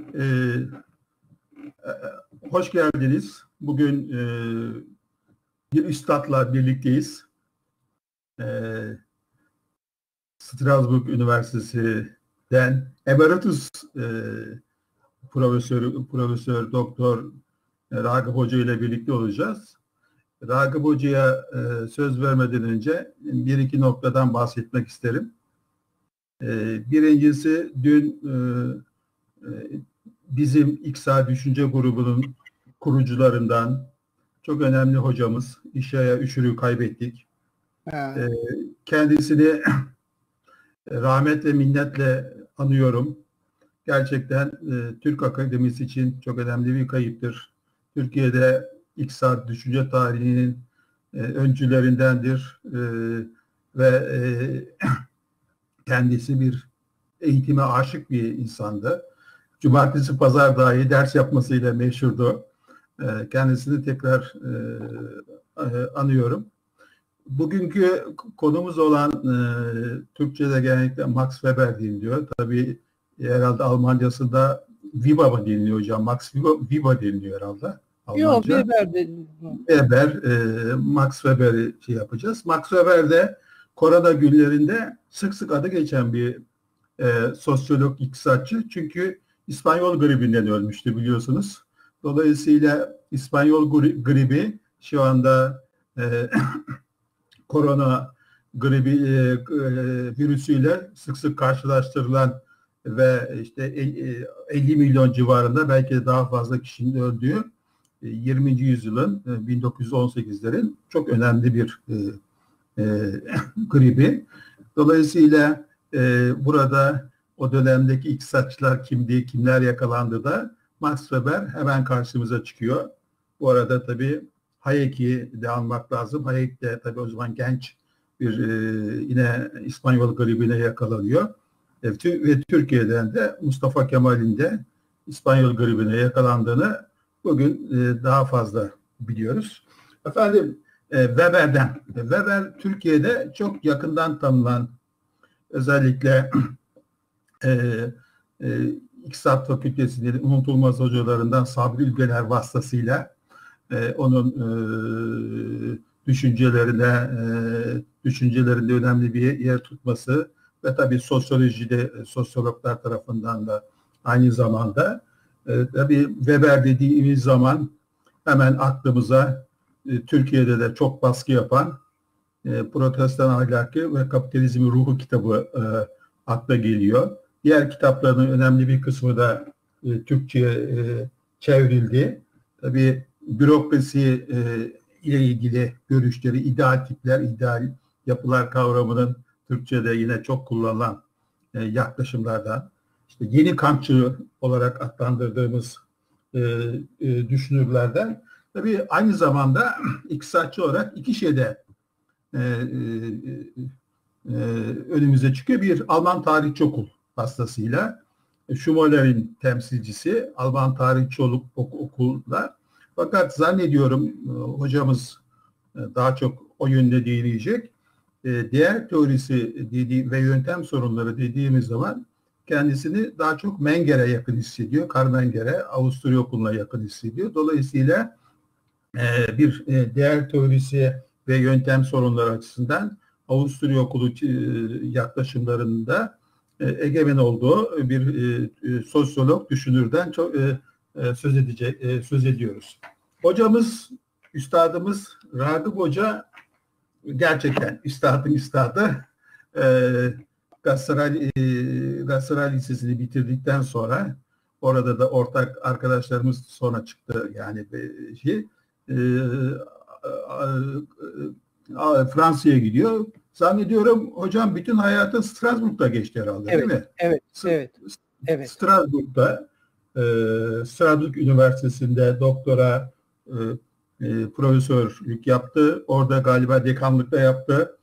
Ee, Hoş geldiniz. Bugün bir üstadla birlikteyiz. Strasbourg Üniversitesi'den Emeritus Profesör Doktor Ragıp Hoca ile birlikte olacağız. Ragıp Hoca'ya söz vermeden önce bir iki noktadan bahsetmek isterim. Birincisi, dün bizim İKSA Düşünce Grubu'nun kurucularından çok önemli hocamız İşaya Üşür'ü kaybettik. Evet. Kendisini rahmet ve minnetle anıyorum. Gerçekten Türk Akademisi için çok önemli bir kayıptır. Türkiye'de İKSA düşünce tarihinin öncülerindendir ve kendisi bir eğitime aşık bir insandı. Cumartesi, pazar dahi ders yapmasıyla meşhurdu. Kendisini tekrar anıyorum. Bugünkü konumuz olan Türkçe'de genellikle Max Weber deniliyor. Tabii herhalde Almancasında Weber mı deniliyor hocam? Max Weber deniliyor herhalde. Yok, Weber deniliyor. Weber, Max Weber'i yapacağız. Max Weber de korona günlerinde sık sık adı geçen bir sosyolog, iktisatçı. Çünkü İspanyol gribinden ölmüştü biliyorsunuz. Dolayısıyla İspanyol gribi şu anda korona gribi virüsüyle sık sık karşılaştırılan ve işte 50 milyon civarında, belki de daha fazla kişinin öldüğü 20. yüzyılın 1918'lerin çok önemli bir gribi. Dolayısıyla burada o dönemdeki iktisatçılar kimdi, kimler yakalandı da Max Weber hemen karşımıza çıkıyor. Bu arada tabii Hayek'i de almak lazım. Hayek de tabii o zaman genç bir yine İspanyol gribine yakalanıyor. Ve Türkiye'den de Mustafa Kemal'in de İspanyol gribine yakalandığını bugün daha fazla biliyoruz. Efendim, Weber'den. Weber Türkiye'de çok yakından tanınan, özellikle İktisat Fakültesi'nin unutulmaz hocalarından Sabri Ülgener vasıtasıyla onun düşüncelerinde önemli bir yer tutması ve tabii sosyolojide sosyologlar tarafından da aynı zamanda tabii Weber dediğimiz zaman hemen aklımıza Türkiye'de de çok baskı yapan Protestan Ahlakı ve Kapitalizmin Ruhu kitabı akla geliyor. Diğer kitaplarının önemli bir kısmı da Türkçe'ye çevrildi. Tabii bürokrasi ile ilgili görüşleri, ideal tipler, ideal yapılar kavramının Türkçe'de yine çok kullanılan yaklaşımlardan, işte yeni Kantçı olarak adlandırdığımız düşünürlerden, tabii aynı zamanda iktisatçı olarak iki şeyde önümüze çıkıyor. Bir, Alman tarihçi okul vasıtasıyla Schumoller'in temsilcisi Alman tarihçi okulda. Fakat zannediyorum hocamız daha çok o yönde değinecek. Değer teorisi ve yöntem sorunları dediğimiz zaman kendisini daha çok Menger'e yakın hissediyor. Karl Menger'e, Avusturya okuluna yakın hissediyor. Dolayısıyla bir değer teorisi ve yöntem sorunları açısından Avusturya okulu yaklaşımlarında egemen olduğu bir sosyolog, düşünürden çok söz ediyoruz. Hocamız, üstadımız Ragıp Hoca gerçekten üstadın üstadı. Galatasaray Lisesi'ni bitirdikten sonra orada da ortak arkadaşlarımız sonra çıktı, yani Fransa'ya gidiyor. Zannediyorum hocam bütün hayatı Strasbourg'da geçti herhalde, evet, değil mi? Evet. Strasbourg'da Strasbourg Üniversitesi'nde doktora profesörlük yaptı. Orada galiba dekanlıkta yaptı.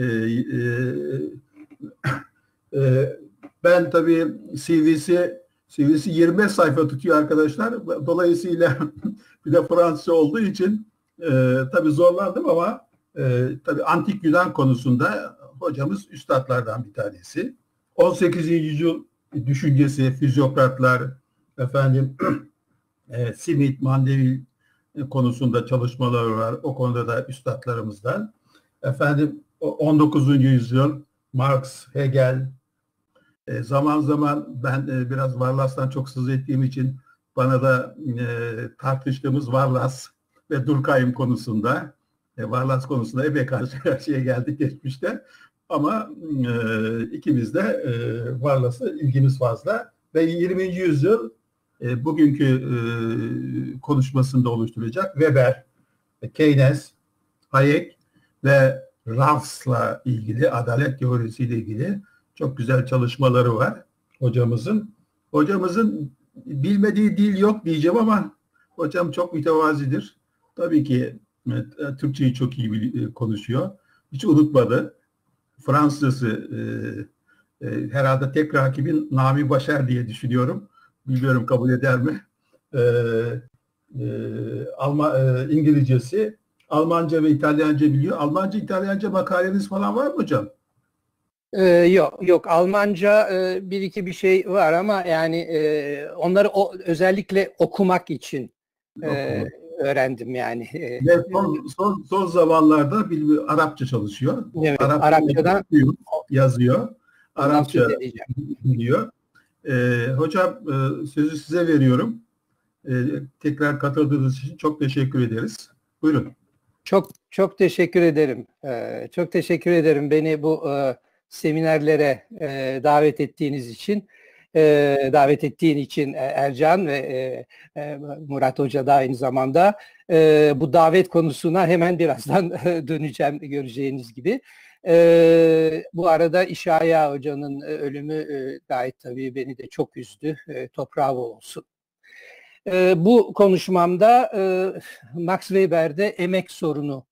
Ben tabii CV'si 25 sayfa tutuyor arkadaşlar. Dolayısıyla bir de Fransızca olduğu için tabii zorlandım ama tabii antik Yunan konusunda hocamız üstadlardan bir tanesi. 18. yüzyıl düşüncesi, fizyokratlar, efendim Smith, Mandeville konusunda çalışmaları var. O konuda da üstadlarımızdan. Efendim 19. yüzyıl Marx, Hegel, zaman zaman ben biraz Varlas'tan çok söz ettiğim için bana da tartıştığımız Varlas ve Durkheim konusunda, Varlas konusunda epey karşı karşıya geldik geçmişte. Ama ikimiz de Varlas'a ilgimiz fazla ve 20. yüzyıl bugünkü konuşmasında oluşturacak Weber, Keynes, Hayek ve Rawls'la ilgili, adalet teorisiyle ilgili çok güzel çalışmaları var hocamızın. Hocamızın bilmediği dil yok diyeceğim ama hocam çok mütevazidir. Tabii ki Türkçeyi çok iyi konuşuyor. Hiç unutmadı. Fransızcası herhalde tek rakibin Nami Başar diye düşünüyorum. Bilmiyorum kabul eder mi? İngilizcesi, Almanca ve İtalyanca biliyor. Almanca, İtalyanca makaleniz falan var mı hocam? Yok. Almanca bir iki bir şey var ama yani onları özellikle okumak için öğrendim yani. Ve son zamanlarda Arapça çalışıyor. Evet, Arapçadan yazıyor. Arapça biliyor. Hocam sözü size veriyorum. Tekrar katıldığınız için çok teşekkür ederiz. Buyurun. Çok teşekkür ederim. Çok teşekkür ederim beni bu seminerlere davet ettiğin için Ercan ve Murat Hoca da aynı zamanda bu davet konusuna hemen birazdan döneceğim göreceğiniz gibi. Bu arada İşaya Hoca'nın ölümü gayet tabii beni de çok üzdü. Toprağı bol olsun. Bu konuşmamda Max Weber'de emek sorunu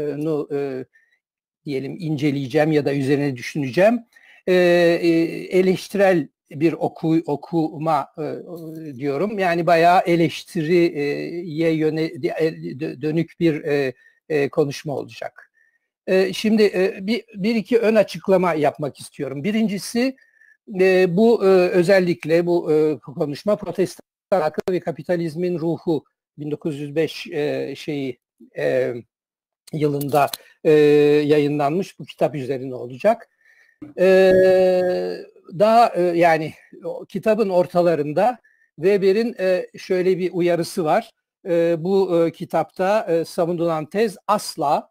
diyelim inceleyeceğim ya da üzerine düşüneceğim. Eleştirel bir okuma diyorum. Yani bayağı eleştiriye dönük bir konuşma olacak. Şimdi bir iki ön açıklama yapmak istiyorum. Birincisi bu özellikle bu konuşma Protestan Aklı ve Kapitalizmin Ruhu 1905 yılında yayınlanmış bu kitap üzerine olacak. Daha yani kitabın ortalarında Weber'in şöyle bir uyarısı var. Bu kitapta savunulan tez asla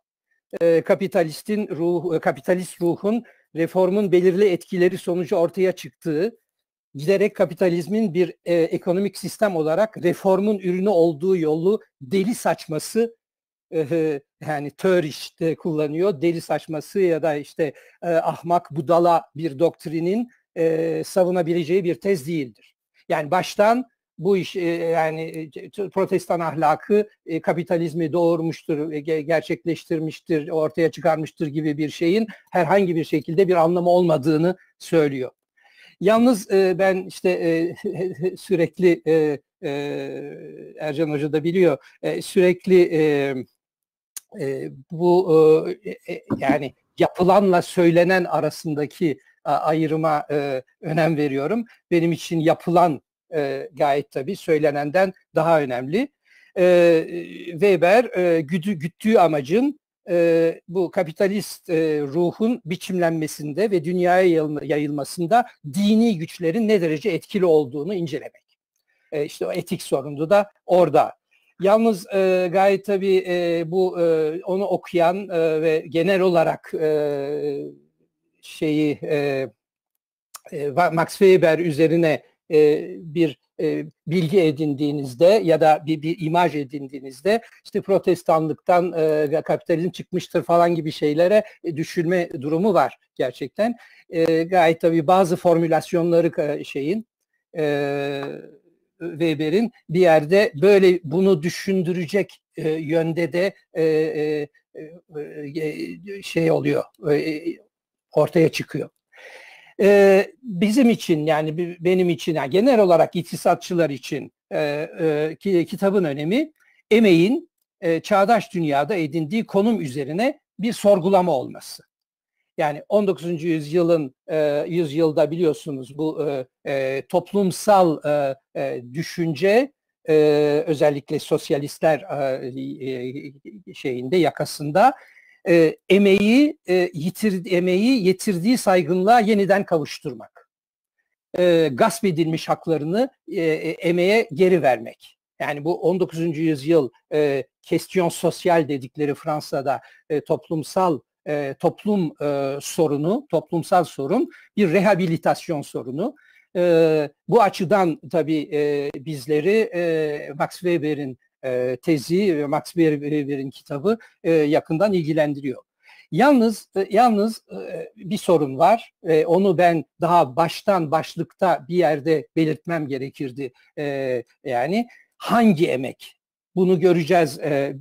kapitalist ruhun reformun belirli etkileri sonucu ortaya çıktığı, giderek kapitalizmin bir ekonomik sistem olarak reformun ürünü olduğu yolu deli saçması, yani törişte kullanıyor, deli saçması ya da işte ahmak budala bir doktrinin savunabileceği bir tez değildir. Yani baştan bu iş yani Protestan ahlakı kapitalizmi doğurmuştur, gerçekleştirmiştir, ortaya çıkarmıştır gibi bir şeyin herhangi bir şekilde bir anlamı olmadığını söylüyor. Yalnız ben işte sürekli Ercan Hoca da biliyor, sürekli bu yani yapılanla söylenen arasındaki ayrıma önem veriyorum. Benim için yapılan gayet tabii söylenenden daha önemli. Weber güttüğü amacın bu kapitalist ruhun biçimlenmesinde ve dünyaya yayılmasında dini güçlerin ne derece etkili olduğunu incelemek. İşte o etik sorunu da orada. Yalnız gayet tabii bu onu okuyan ve genel olarak Max Weber üzerine bir bilgi edindiğinizde ya da bir imaj edindiğinizde işte protestanlıktan kapitalizm çıkmıştır falan gibi şeylere düşünme durumu var gerçekten. Gayet tabii bazı formülasyonları Weber'in bir yerde böyle bunu düşündürecek yönde de oluyor, ortaya çıkıyor. Bizim için yani benim için yani genel olarak iktisatçılar için kitabın önemi emeğin çağdaş dünyada edindiği konum üzerine bir sorgulama olması. Yani 19. yüzyılda biliyorsunuz bu toplumsal düşünce özellikle sosyalistler yakasında emeği yitirdiği saygınlığa yeniden kavuşturmak. Gasp edilmiş haklarını emeğe geri vermek. Yani bu 19. yüzyıl question sosyal dedikleri Fransa'da toplumsal sorun bir rehabilitasyon sorunu. Bu açıdan tabii bizleri Max Weber'in tezi ve Max Weber'in kitabı yakından ilgilendiriyor. Yalnız bir sorun var. Onu ben daha başlıkta bir yerde belirtmem gerekirdi. Yani hangi emek? Bunu göreceğiz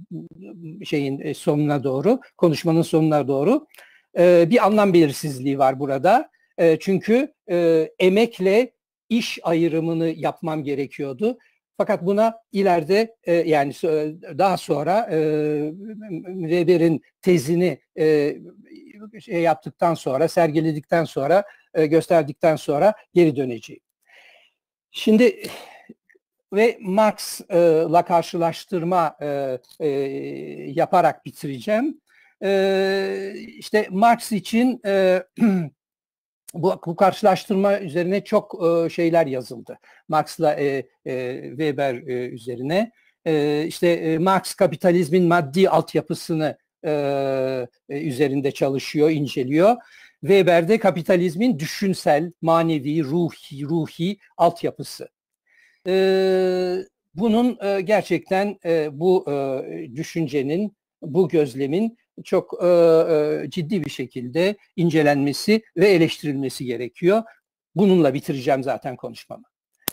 konuşmanın sonuna doğru. Bir anlam belirsizliği var burada. Çünkü emekle iş ayrımını yapmam gerekiyordu. Fakat buna ileride yani daha sonra Weber'in tezini yaptıktan sonra, sergiledikten sonra, gösterdikten sonra geri döneceğim. Şimdi ve Marx'la karşılaştırma yaparak bitireceğim. İşte Marx için bu karşılaştırma üzerine çok şeyler yazıldı. Marx'la Weber üzerine. İşte Marx kapitalizmin maddi altyapısını üzerinde çalışıyor, inceliyor. Weber de kapitalizmin düşünsel, manevi, ruhi altyapısı. Bunun gerçekten bu düşüncenin, bu gözlemin çok ciddi bir şekilde incelenmesi ve eleştirilmesi gerekiyor. Bununla bitireceğim zaten konuşmamı.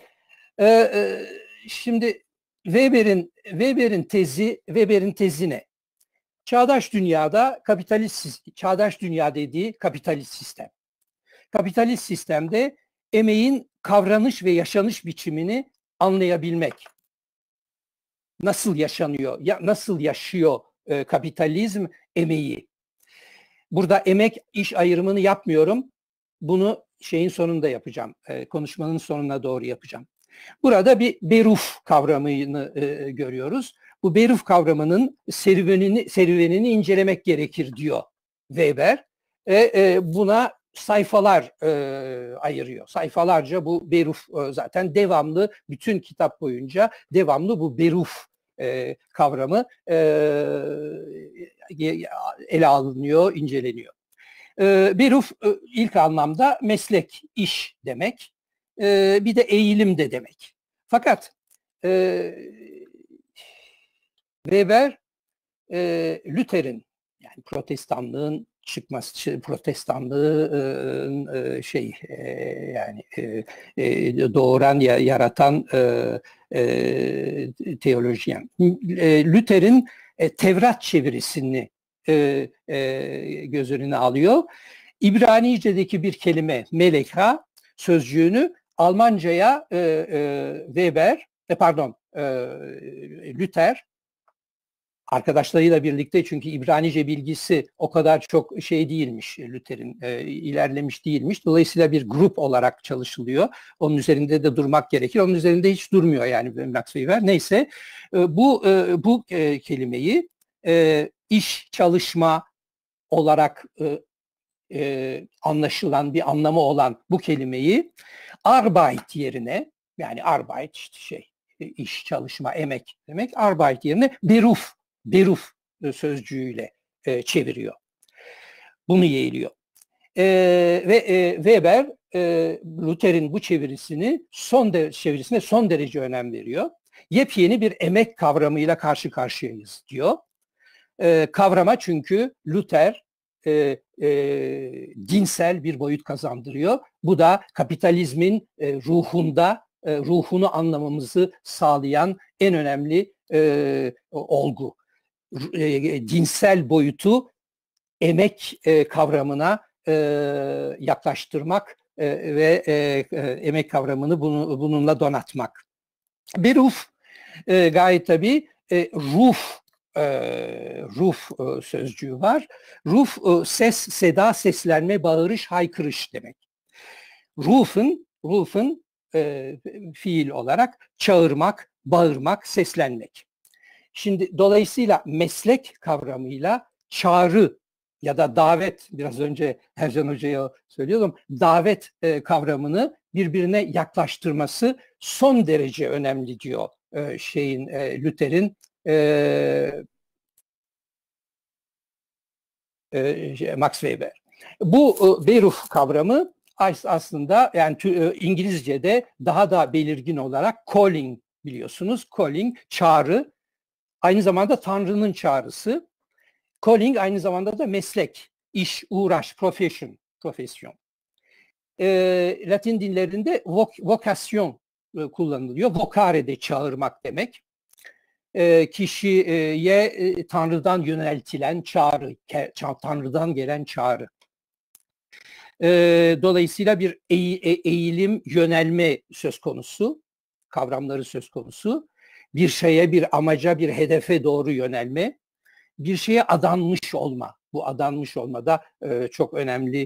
Şimdi Weber'in tezi ne? Çağdaş dünyada çağdaş dünya dediği kapitalist sistem. Kapitalist sistemde emeğin kavranış ve yaşanış biçimini anlayabilmek. Nasıl yaşanıyor, nasıl yaşıyor kapitalizm emeği? Burada emek iş ayrımını yapmıyorum. Bunu şeyin sonunda yapacağım. Konuşmanın sonuna doğru yapacağım. Burada bir beruf kavramını görüyoruz. Bu beruf kavramının serüvenini incelemek gerekir diyor Weber. Buna sayfalar ayırıyor. Sayfalarca bu beruf zaten devamlı, bütün kitap boyunca devamlı bu beruf kavramı ele alınıyor, inceleniyor. Beruf ilk anlamda meslek, iş demek. Bir de eğilim de demek. Fakat Weber Luther'in, yani protestanlığın çıkması, protestanlığın doğuran, yaratan teolojyen. Luther'in Tevrat çevirisini göz önüne alıyor. İbranice'deki bir kelime meleka sözcüğünü Almanca'ya Luther arkadaşlarıyla birlikte, çünkü İbranice bilgisi o kadar çok şey değilmiş, Luther'in ilerlemiş değilmiş. Dolayısıyla bir grup olarak çalışılıyor. Onun üzerinde de durmak gerekir. Onun üzerinde hiç durmuyor yani Max Weber. Neyse bu kelimeyi iş, çalışma olarak anlaşılan bir anlamı olan bu kelimeyi Arbeit yerine, yani Arbeit işte iş, çalışma, emek demek, Arbeit yerine beruf sözcüğüyle çeviriyor. Bunu yeğliyor. Ve Weber Luther'in bu çevirisine son derece önem veriyor. Yepyeni bir emek kavramıyla karşı karşıyayız diyor. Kavrama çünkü Luther dinsel bir boyut kazandırıyor. Bu da kapitalizmin ruhunu anlamamızı sağlayan en önemli olgu. Dinsel boyutu emek kavramına yaklaştırmak ve emek kavramını bununla donatmak. Beruf gayet tabii ruh ruf sözcüğü var. Ruf ses, seda, seslenme, bağırış, haykırış demek. Ruf'un fiil olarak çağırmak, bağırmak, seslenmek. Şimdi dolayısıyla meslek kavramıyla çağrı ya da davet, biraz önce Ercan Hoca'ya söylüyordum, davet kavramını birbirine yaklaştırması son derece önemli diyor Luther'in Max Weber. Bu Beruf kavramı aslında yani İngilizce'de daha da belirgin olarak calling, biliyorsunuz. Calling, çağrı. Aynı zamanda Tanrı'nın çağrısı. Calling aynı zamanda da meslek, iş, uğraş, profesyon. Latin dillerinde vokasyon kullanılıyor. Vocare de çağırmak demek. Kişiye Tanrı'dan yöneltilen çağrı, Tanrı'dan gelen çağrı. Dolayısıyla bir eğilim, yönelme söz konusu, kavramları söz konusu. Bir şeye, bir amaca, bir hedefe doğru yönelme, bir şeye adanmış olma. Bu adanmış olma da çok önemli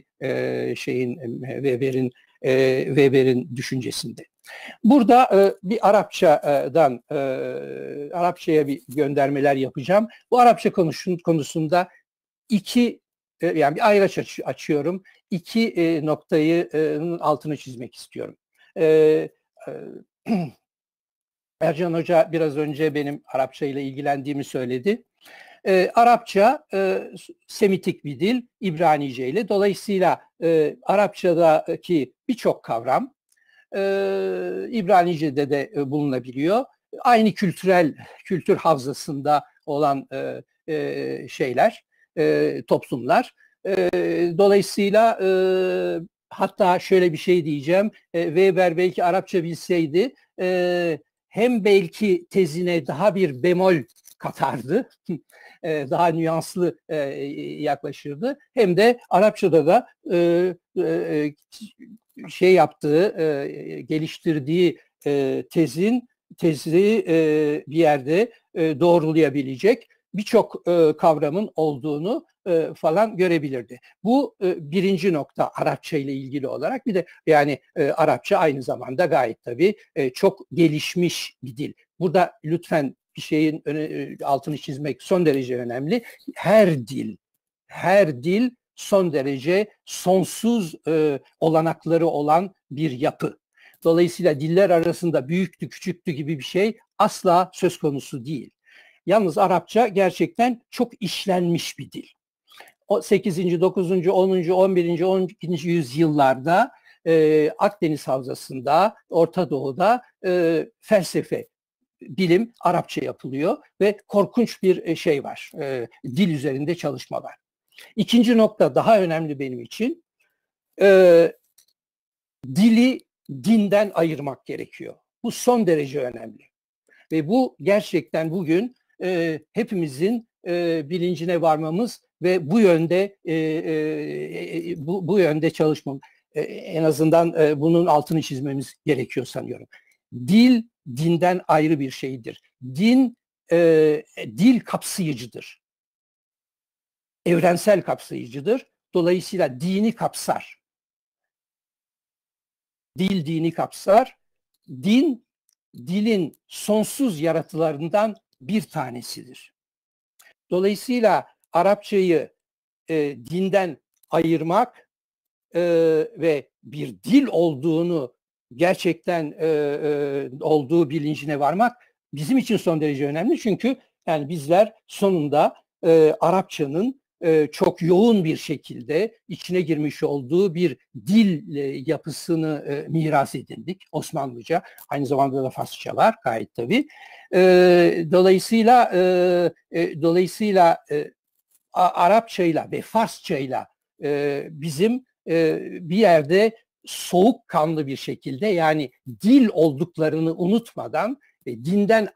Weber'in düşüncesinde. Burada bir Arapçaya bir göndermeler yapacağım. Bu Arapça konusunda yani bir ayraç açıyorum. İki noktayı altını çizmek istiyorum. Ercan Hoca biraz önce benim Arapça ile ilgilendiğimi söyledi. Arapça Semitik bir dil, İbranice ile. Dolayısıyla Arapçadaki birçok kavram İbranice'de de bulunabiliyor. Aynı kültür havzasında olan toplumlar. Dolayısıyla hatta şöyle bir şey diyeceğim. Weber belki Arapça bilseydi hem belki tezine daha bir bemol katardı, daha nüanslı yaklaşırdı. Hem de Arapçada da geliştirdiği tezi bir yerde doğrulayabilecek birçok kavramın olduğunu falan görebilirdi. Bu birinci nokta Arapça ile ilgili olarak. Bir de yani Arapça aynı zamanda gayet tabii çok gelişmiş bir dil. Burada lütfen bir şeyin altını çizmek son derece önemli. Her dil son derece sonsuz olanakları olan bir yapı. Dolayısıyla diller arasında büyüktü, küçüktü gibi bir şey asla söz konusu değil. Yalnız Arapça gerçekten çok işlenmiş bir dil. O 8. 9. 10. 11. 12. yüzyıllarda Akdeniz Havzası'nda, Orta Doğu'da felsefe, bilim Arapça yapılıyor ve korkunç bir şey var. Dil üzerinde çalışma var. İkinci nokta daha önemli benim için. Dili dinden ayırmak gerekiyor. Bu son derece önemli. Ve bu gerçekten bugün hepimizin bilincine varmamız ve bu yönde çalışmamız, en azından bunun altını çizmemiz gerekiyor sanıyorum. Dil dinden ayrı bir şeydir. Dil kapsayıcıdır. Evrensel kapsayıcıdır. Dolayısıyla dini kapsar. Dil dini kapsar. Dilin sonsuz yaratılarından bir tanesidir. Dolayısıyla Arapçayı dinden ayırmak ve bir dil olduğunu gerçekten olduğu bilincine varmak bizim için son derece önemli. Çünkü yani bizler sonunda Arapçanın çok yoğun bir şekilde içine girmiş olduğu bir dil yapısını miras edindik Osmanlıca. Aynı zamanda da Farsça var gayet tabii. Dolayısıyla Arapçayla ve Farsçayla bizim bir yerde soğukkanlı bir şekilde, yani dil olduklarını unutmadan dinden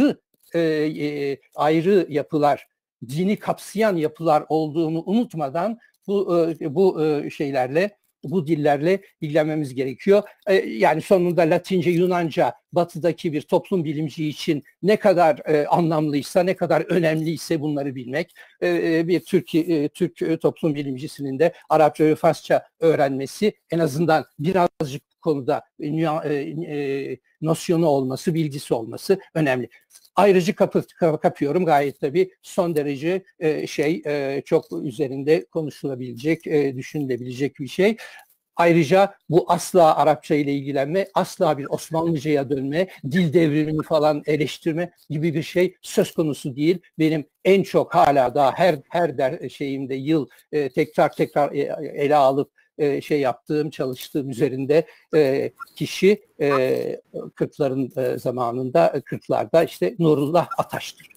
ayrı yapılar, dini kapsayan yapılar olduğunu unutmadan bu şeylerle, bu dillerle ilgilenmemiz gerekiyor. Yani sonunda Latince, Yunanca batıdaki bir toplum bilimci için ne kadar anlamlıysa, ne kadar önemliyse bunları bilmek. Bir Türk toplum bilimcisinin de Arapça ve Farsça öğrenmesi, en azından birazcık konuda nosyonu olması, bilgisi olması önemli. Ayrıcı kapıyorum, gayet tabii son derece çok üzerinde konuşulabilecek, düşünülebilecek bir şey. Ayrıca bu asla Arapça ile ilgilenme, asla bir Osmanlıca'ya dönme, dil devrimini falan eleştirme gibi bir şey söz konusu değil. Benim en çok hala daha her şeyimde tekrar ele alıp yaptığım, çalıştığım üzerinde kişi 40'ların zamanında, 40'larda işte Nurullah Ataş'tır.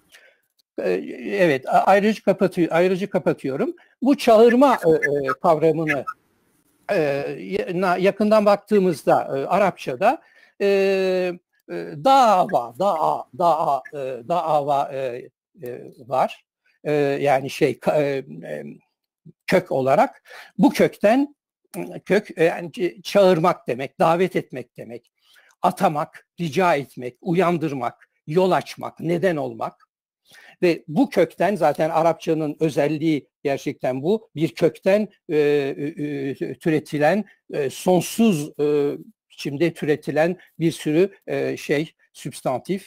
Evet, ayrıcı kapatıyorum. Bu çağırma kavramını yakından baktığımızda Arapçada dava var. Yani kök olarak. Bu kökten yani çağırmak demek, davet etmek demek. Atamak, rica etmek, uyandırmak, yol açmak, neden olmak. Ve bu kökten zaten Arapçanın özelliği gerçekten bu. Bir kökten türetilen, sonsuz biçimde türetilen bir sürü sübstantif.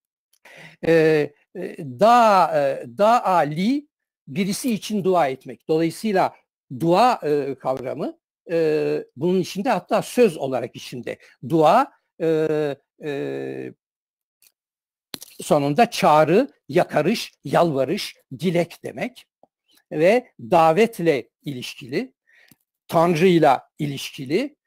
Da'ali birisi için dua etmek. Dolayısıyla dua kavramı bunun içinde, hatta söz olarak içinde. Dua sonunda çağrı, yakarış, yalvarış, dilek demek ve davetle ilişkili, Tanrı'yla ilişkili,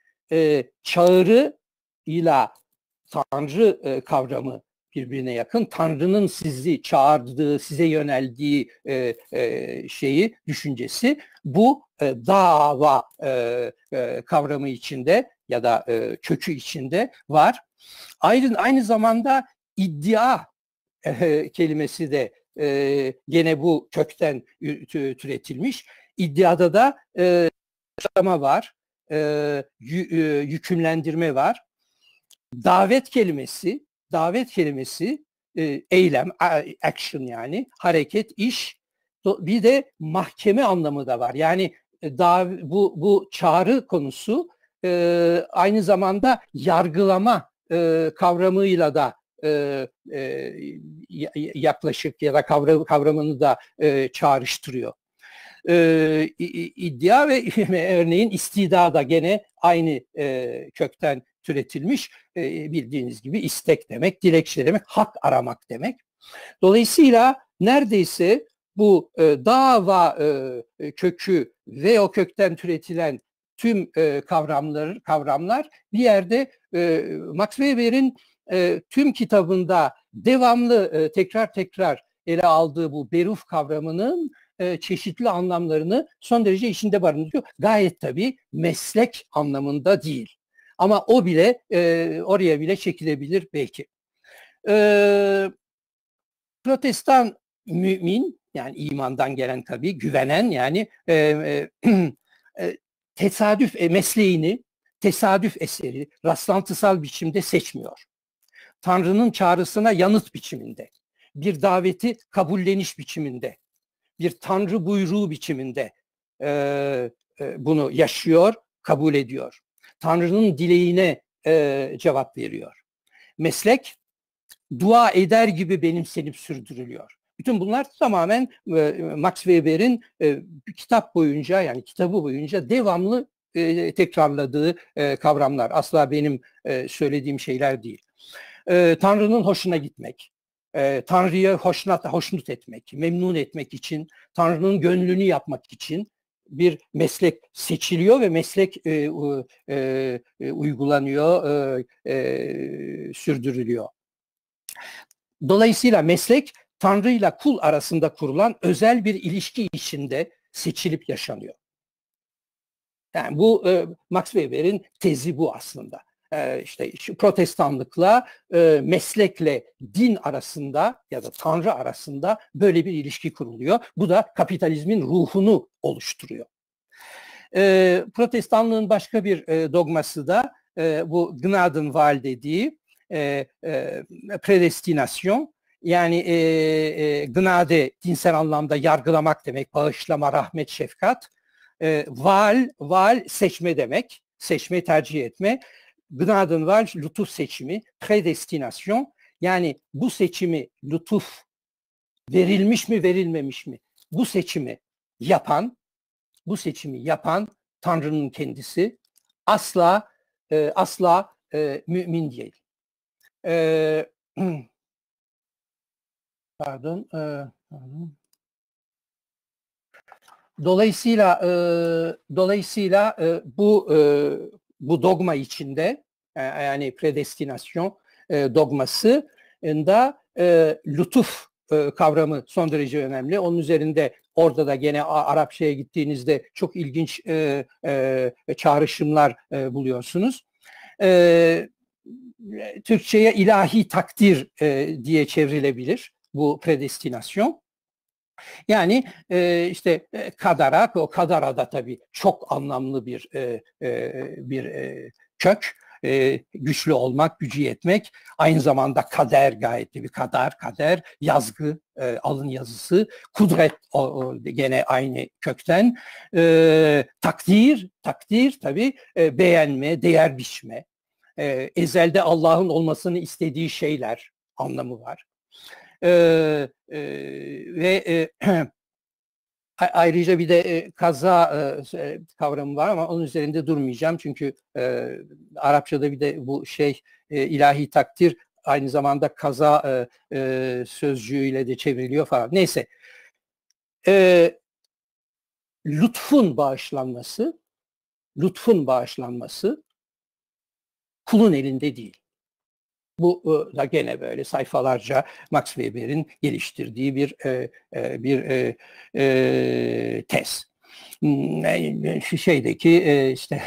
çağrıyla Tanrı kavramı birbirine yakın. Tanrı'nın sizi çağırdığı, size yöneldiği düşüncesi bu dava kavramı içinde ya da kökü içinde var. Aynı zamanda iddia kelimesi de gene bu kökten türetilmiş. İddiada da suçlama var, yükümlendirme var. Davet kelimesi eylem, action, yani hareket, iş. Bir de mahkeme anlamı da var. Yani bu çağrı konusu aynı zamanda yargılama kavramıyla da yaklaşık ya da kavramını da çağrıştırıyor. İddia ve örneğin istida da gene aynı kökten türetilmiş. Bildiğiniz gibi istek demek, dilekçe demek, hak aramak demek. Dolayısıyla neredeyse bu dava kökü ve o kökten türetilen tüm kavramlar bir yerde Max Weber'in tüm kitabında devamlı tekrar ele aldığı bu beruf kavramının çeşitli anlamlarını son derece içinde barındırıyor. Gayet tabii meslek anlamında değil. Ama o bile oraya bile çekilebilir belki. Protestan mümin, yani imandan gelen tabii, güvenen, yani mesleğini tesadüf eseri, rastlantısal biçimde seçmiyor. Tanrı'nın çağrısına yanıt biçiminde, bir daveti kabulleniş biçiminde, bir Tanrı buyruğu biçiminde bunu yaşıyor, kabul ediyor. Tanrı'nın dileğine cevap veriyor. Meslek dua eder gibi benimsenip sürdürülüyor. Bütün bunlar tamamen Max Weber'in kitabı boyunca devamlı tekrarladığı kavramlar. Asla benim söylediğim şeyler değil. Tanrı'nın hoşuna gitmek, Tanrı'ya hoşnut etmek, memnun etmek için, Tanrı'nın gönlünü yapmak için bir meslek seçiliyor ve meslek uygulanıyor, sürdürülüyor. Dolayısıyla meslek Tanrı ile kul arasında kurulan özel bir ilişki içinde seçilip yaşanıyor. Yani bu Max Weber'in tezi bu aslında. İşte protestanlıkla, meslekle din arasında ya da Tanrı arasında böyle bir ilişki kuruluyor. Bu da kapitalizmin ruhunu oluşturuyor. Protestanlığın başka bir dogması da bu Gnadenwahl dediği predestinasyon. Yani gnade dinsel anlamda yargılamak demek, bağışlama, rahmet, şefkat. Val seçme demek, seçme, tercih etme. Gnadenwahl lütuf seçimi, predestinasyon. Yani bu seçimi lütuf verilmiş mi verilmemiş mi? Bu seçimi yapan Tanrı'nın kendisi asla mümin değil. Pardon. Dolayısıyla bu dogma içinde yani predestinasyon dogmasında lütuf kavramı son derece önemli. Onun üzerinde orada da gene Arapçaya gittiğinizde çok ilginç çağrışımlar buluyorsunuz. Türkçe'ye ilahi takdir diye çevrilebilir bu predestinasyon. Yani işte kadara, o kadara da tabii çok anlamlı bir kök. Güçlü olmak, gücü yetmek. Aynı zamanda kader gayet bir kader, yazgı, alın yazısı, kudret gene aynı kökten. Takdir tabii beğenme, değer biçme. Ezelde Allah'ın olmasını istediği şeyler anlamı var. Ve ayrıca bir de kaza kavramı var ama onun üzerinde durmayacağım çünkü Arapçada bir de bu ilahi takdir aynı zamanda kaza sözcüğüyle de çevriliyor falan. Neyse. Lütfun bağışlanması kulun elinde değil. Bu da gene böyle sayfalarca Max Weber'in geliştirdiği bir tez. Şeydeki işte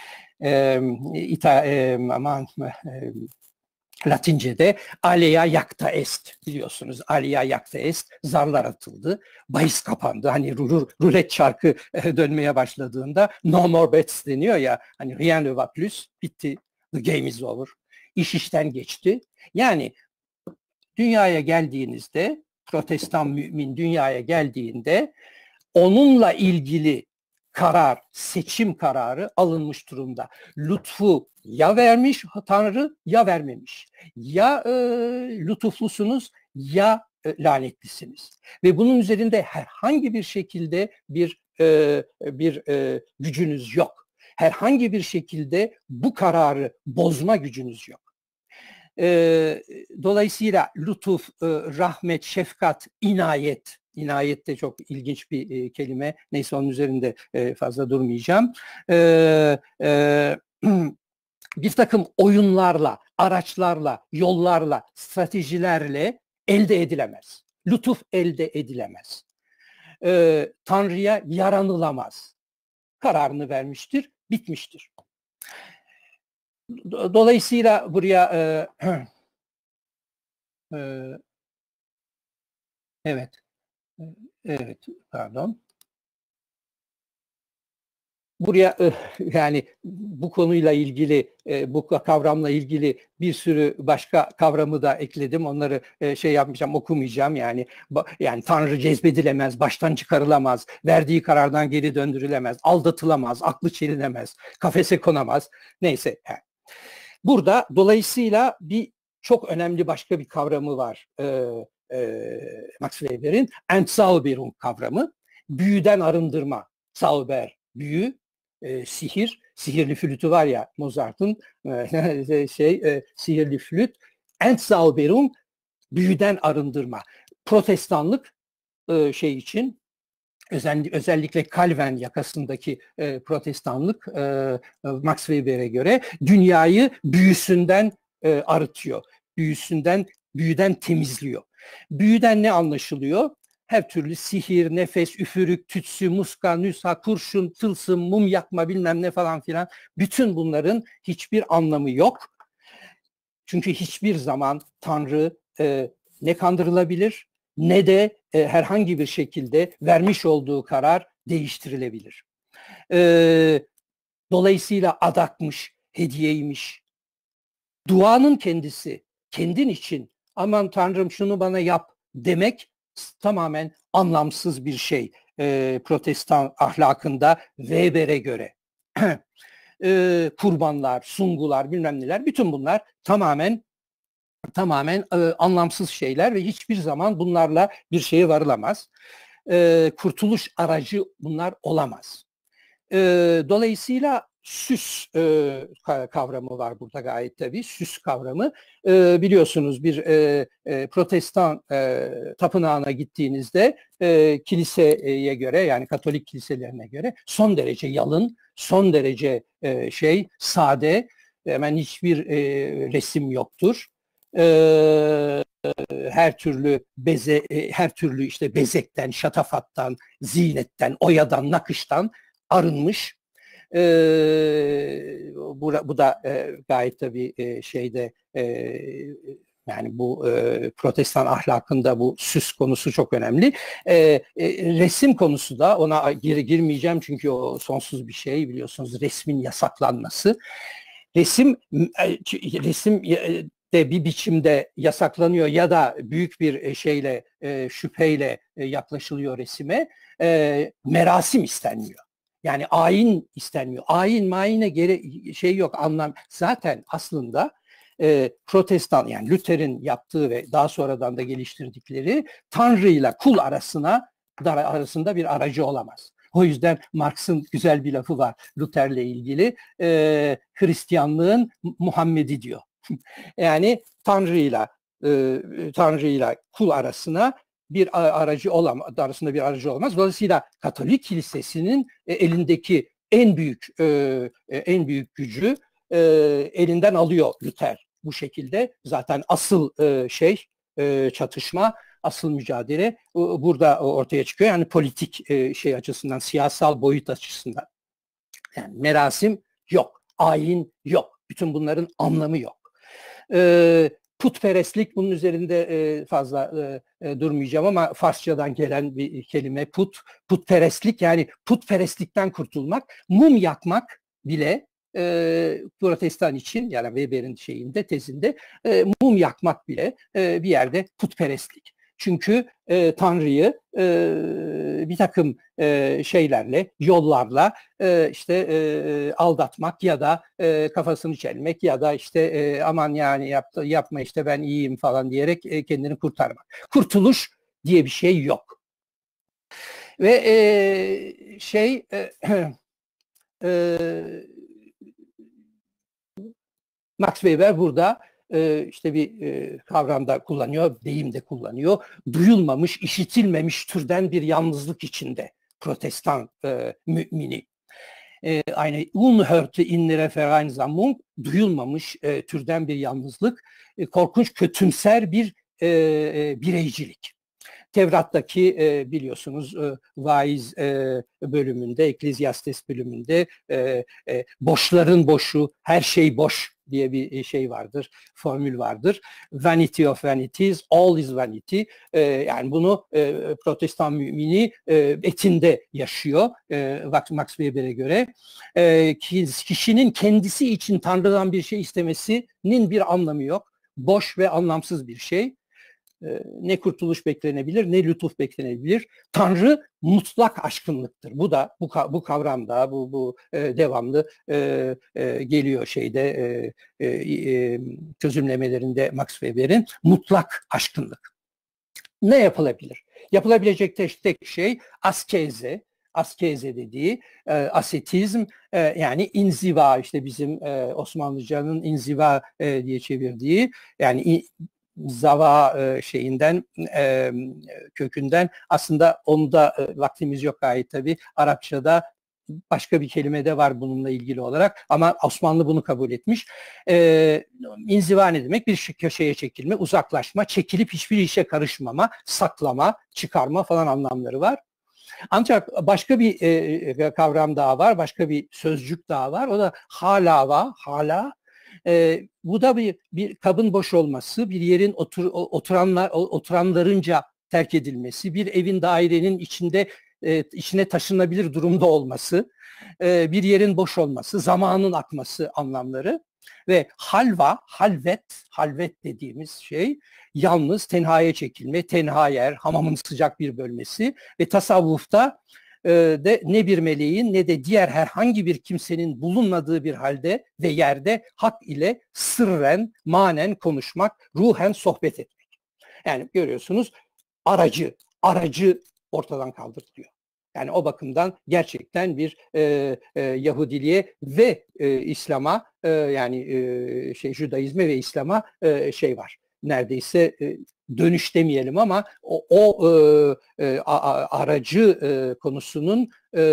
Latince'de alea jacta est biliyorsunuz. Alea jacta est, zarlar atıldı, bahis kapandı. Hani rulet çarkı dönmeye başladığında no more bets deniyor ya. Hani rien ne va plus, bitti, the game is over. İş işten geçti. Yani dünyaya geldiğinizde, protestan mümin dünyaya geldiğinde onunla ilgili seçim kararı alınmış durumda. Lütfu ya vermiş Tanrı ya vermemiş. Ya lütuflusunuz ya lanetlisiniz. Ve bunun üzerinde herhangi bir şekilde bir gücünüz yok. Herhangi bir şekilde bu kararı bozma gücünüz yok. Dolayısıyla lütuf, rahmet, şefkat, inayet. İnayet de çok ilginç bir kelime. Neyse onun üzerinde fazla durmayacağım. Bir takım oyunlarla, araçlarla, yollarla, stratejilerle elde edilemez. Lütuf elde edilemez. Tanrı'ya yaranılamaz. Kararını vermiştir, bitmiştir. Dolayısıyla buraya evet pardon. Buraya yani bu konuyla ilgili, bu kavramla ilgili bir sürü başka kavramı da ekledim. Onları yapmayacağım, okumayacağım. Yani Tanrı cezbedilemez, baştan çıkarılamaz, verdiği karardan geri döndürülemez, aldatılamaz, aklı çelinemez, kafese konamaz. Neyse. Burada dolayısıyla çok önemli başka bir kavramı var Max Weber'in. Entzauberung kavramı. Büyüden arındırma. Zauber, büyü, sihir. Sihirli flütü var ya Mozart'ın sihirli flüt. Entzauberung, büyüden arındırma. Protestanlık için özellikle Calvin yakasındaki protestanlık Max Weber'e göre dünyayı büyüsünden arıtıyor. Büyüden temizliyor. Büyüden ne anlaşılıyor? Her türlü sihir, nefes, üfürük, tütsü, muska, nüsha, kurşun, tılsım, mum yakma bilmem ne falan filan. Bütün bunların hiçbir anlamı yok. Çünkü hiçbir zaman Tanrı ne kandırılabilir ne de herhangi bir şekilde vermiş olduğu karar değiştirilebilir. Dolayısıyla adakmış, hediyeymiş. Duanın kendisi, kendin için aman Tanrım şunu bana yap demek tamamen anlamsız bir şey Protestan ahlakında Weber'e göre. Kurbanlar, sungular, bilmem neler, bütün bunlar tamamen anlamsız şeyler ve hiçbir zaman bunlarla bir şeye varılamaz. Kurtuluş aracı bunlar olamaz. Dolayısıyla süs kavramı var burada gayet tabii. Süs kavramı. Biliyorsunuz bir Protestan tapınağına gittiğinizde kiliseye göre, yani Katolik kiliselerine göre son derece yalın, son derece sade, hemen hiçbir resim yoktur. Her türlü her türlü işte bezekten, şatafattan, zinetten, oyadan, nakıştan arınmış. Bu da gayet tabii yani bu Protestan ahlakında bu süs konusu çok önemli. Resim konusu da, ona girmeyeceğim çünkü o sonsuz bir şey, biliyorsunuz, resmin yasaklanması. Resim de bir biçimde yasaklanıyor ya da büyük bir şüpheyle yaklaşılıyor resime. Merasim istenmiyor. Yani ayin istenmiyor. Ayin mayine yok, anlam. Zaten aslında Protestan, yani Luther'in yaptığı ve daha sonradan da geliştirdikleri Tanrı ile kul arasında bir aracı olamaz. O yüzden Marx'ın güzel bir lafı var Luther'le ilgili. Hristiyanlığın Muhammed'i diyor. Yani Tanrı'yla kul arasında bir aracı olamaz. Dolayısıyla Katolik Kilisesi'nin elindeki en büyük gücü elinden alıyor Luther bu şekilde. Zaten asıl çatışma, asıl mücadele burada ortaya çıkıyor. Yani politik açısından, siyasal boyut açısından. Yani merasim yok, ayin yok. Bütün bunların anlamı yok. Putperestlik, bunun üzerinde fazla durmayacağım ama Farsçadan gelen bir kelime putperestlik, yani putperestlikten kurtulmak. Mum yakmak bile Protestan için, yani Weber'in tezinde mum yakmak bile bir yerde putperestlik. Çünkü Tanrı'yı bir takım şeylerle, yollarla aldatmak ya da kafasını çelmek ya da aman yani yapma ben iyiyim falan diyerek kendini kurtarmak. Kurtuluş diye bir şey yok. Ve Max Weber burada bir kavramda kullanıyor, deyim de kullanıyor. Duyulmamış, işitilmemiş türden bir yalnızlık içinde Protestan mümini. Eine unerhörte innere Vereinsamung, duyulmamış türden bir yalnızlık, korkunç, kötümser bir bireycilik. Tevrat'taki biliyorsunuz vaiz bölümünde, Eklezyastes bölümünde boşların boşu, her şey boş diye bir şey vardır, formül vardır. Vanity of vanities, all is vanity. Yani bunu Protestan mümini etinde yaşıyor Max Weber'e göre. Kişinin kendisi için Tanrı'dan bir şey istemesinin bir anlamı yok. Boş ve anlamsız bir şey. Ne kurtuluş beklenebilir, ne lütuf beklenebilir. Tanrı mutlak aşkınlıktır. Bu da bu kavramda bu devamlı geliyor çözümlemelerinde Max Weber'in, mutlak aşkınlık. Ne yapılabilir? Yapılabilecek tek şey askeze dediği asetizm, yani inziva, bizim Osmanlıcanın inziva diye çevirdiği, yani zava kökünden, aslında onda vaktimiz yok gayet tabii. Arapçada başka bir kelime de var bununla ilgili olarak ama Osmanlı bunu kabul etmiş. İnziva ne demek? Bir köşeye çekilme, uzaklaşma, çekilip hiçbir işe karışmama, saklama, çıkarma falan anlamları var. Ancak başka bir kavram daha var, başka bir sözcük daha var. O da hala. Bu da bir kabın boş olması, bir yerin oturanlarınca terk edilmesi, bir evin, dairenin içine taşınabilir durumda olması. bir yerin boş olması, zamanın akması anlamları ve halvet dediğimiz şey yalnız, tenhaya çekilme, tenha yer, hamamın sıcak bir bölmesi ve tasavvufta de ne bir meleğin ne de diğer herhangi bir kimsenin bulunmadığı bir halde ve yerde hak ile sırren, manen konuşmak, ruhen sohbet etmek. Yani görüyorsunuz aracı ortadan kaldırılıyor. Yani o bakımdan gerçekten bir Yahudiliğe ve İslam'a yani Judaizme ve İslam'a şey var. Neredeyse dönüş demeyelim ama aracı konusunun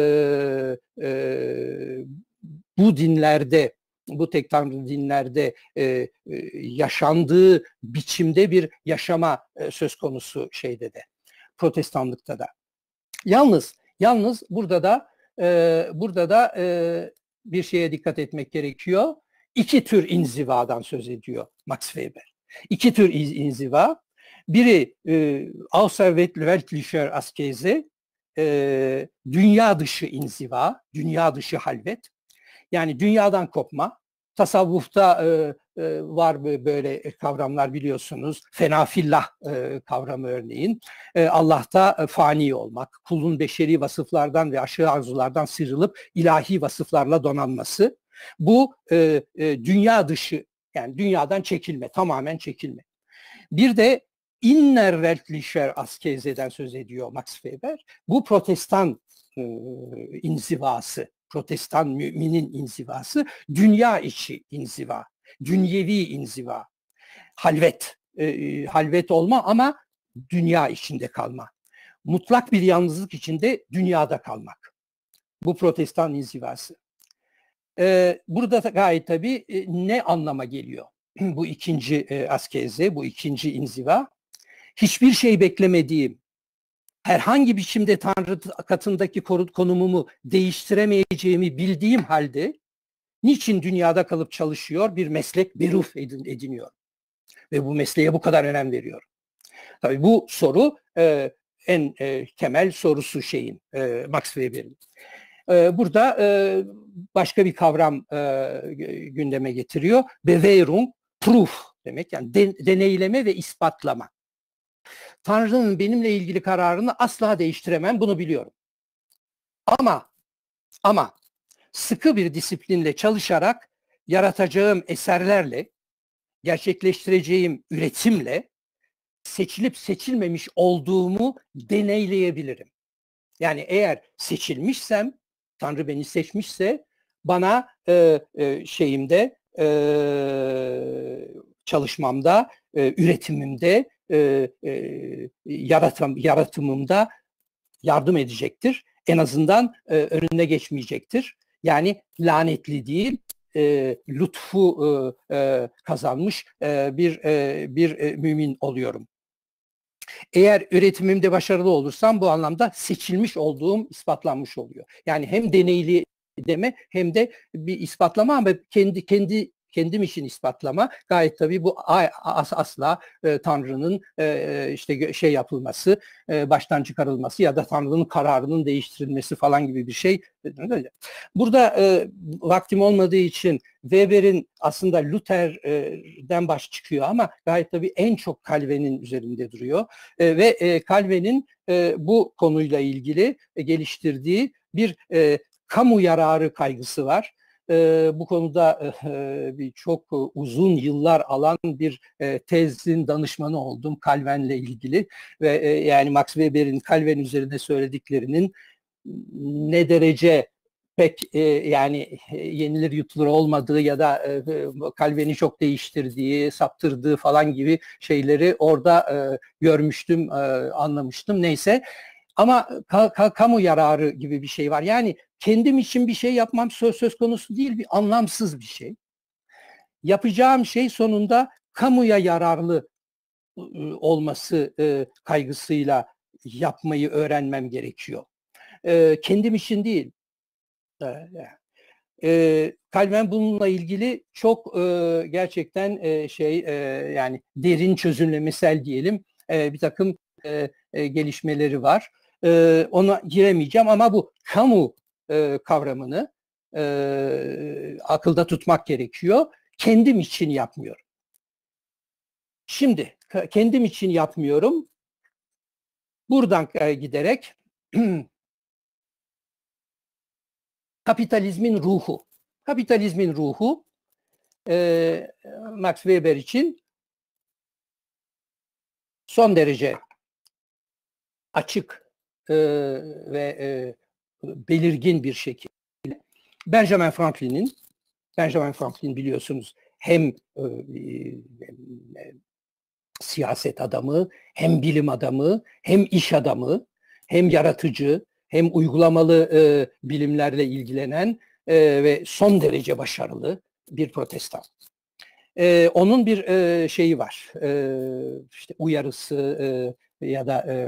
bu dinlerde, bu tek tanrı dinlerde yaşandığı biçimde bir yaşama söz konusu şeyde de, Protestanlıkta da. Yalnız burada da bir şeye dikkat etmek gerekiyor. İki tür inzivadan söz ediyor Max Weber. İki tür inziva. Biri außerweltlicher Askese, dünya dışı inziva, dünya dışı halvet. Yani dünyadan kopma. Tasavvufta var böyle kavramlar biliyorsunuz. Fenafillah kavramı örneğin. Allah'ta fani olmak, kulun beşeri vasıflardan ve aşırı arzulardan sıyrılıp ilahi vasıflarla donanması. Bu dünya dışı, yani dünyadan çekilme, tamamen çekilme. Bir de innerweltlicher Askese'den söz ediyor Max Weber. Bu Protestan inzivası. Protestan müminin inzivası, dünya içi inziva, dünyevi inziva, halvet olma ama dünya içinde kalma. Mutlak bir yalnızlık içinde dünyada kalmak. Bu Protestan inzivası. Burada da gayet tabii ne anlama geliyor? Bu ikinci askeze, bu ikinci inziva. Hiçbir şey beklemediğim, herhangi biçimde Tanrı katındaki konumumu değiştiremeyeceğimi bildiğim halde niçin dünyada kalıp çalışıyor, bir meslek beruf ediniyor ve bu mesleğe bu kadar önem veriyor. Tabii bu soru en temel sorusu Max Weber'in. Burada başka bir kavram gündeme getiriyor. Bewährung, proof demek, yani deneyleme ve ispatlama. Tanrı'nın benimle ilgili kararını asla değiştiremem, bunu biliyorum. Ama sıkı bir disiplinle çalışarak yaratacağım eserlerle, gerçekleştireceğim üretimle seçilip seçilmemiş olduğumu deneyleyebilirim. Yani eğer seçilmişsem, Tanrı beni seçmişse bana çalışmamda, üretimimde, yaratımımda yardım edecektir. En azından önüne geçmeyecektir. Yani lanetli değil, lütfu kazanmış bir mümin oluyorum. Eğer üretimimde başarılı olursam bu anlamda seçilmiş olduğum ispatlanmış oluyor. Yani hem deneyli deme hem de bir ispatlama ama kendim için ispatlama. Gayet tabii bu asla Tanrı'nın işte yapılması, baştan çıkarılması ya da Tanrı'nın kararının değiştirilmesi falan gibi bir şey. Burada vaktim olmadığı için Weber'in aslında Luther'den baş çıkıyor ama gayet tabii en çok Calvin'in üzerinde duruyor. Ve Calvin'in bu konuyla ilgili geliştirdiği bir kamu yararı kaygısı var. Bu konuda çok uzun yıllar alan bir tezin danışmanı oldum Calvin'le ilgili ve yani Max Weber'in Calvin üzerinde söylediklerinin ne derece pek yani yenilir yutulur olmadığı ya da Calvin'i çok değiştirdiği, saptırdığı falan gibi şeyleri orada görmüştüm, anlamıştım. Neyse. Ama kamu yararı gibi bir şey var. Yani kendim için bir şey yapmam söz konusu değil, bir anlamsız bir şey. Yapacağım şey sonunda kamuya yararlı olması kaygısıyla yapmayı öğrenmem gerekiyor. Kendim için değil. Calvin bununla ilgili çok gerçekten yani derin çözümlemesel diyelim bir takım gelişmeleri var. Ona giremeyeceğim ama bu kamu kavramını akılda tutmak gerekiyor. Kendim için yapmıyorum. Şimdi kendim için yapmıyorum. Buradan giderek kapitalizmin ruhu. Kapitalizmin ruhu Max Weber için son derece açık ve belirgin bir şekilde Benjamin Franklin biliyorsunuz hem siyaset adamı, hem bilim adamı, hem iş adamı, hem yaratıcı, hem uygulamalı bilimlerle ilgilenen ve son derece başarılı bir protestan. Onun bir şeyi var, işte uyarısı ya da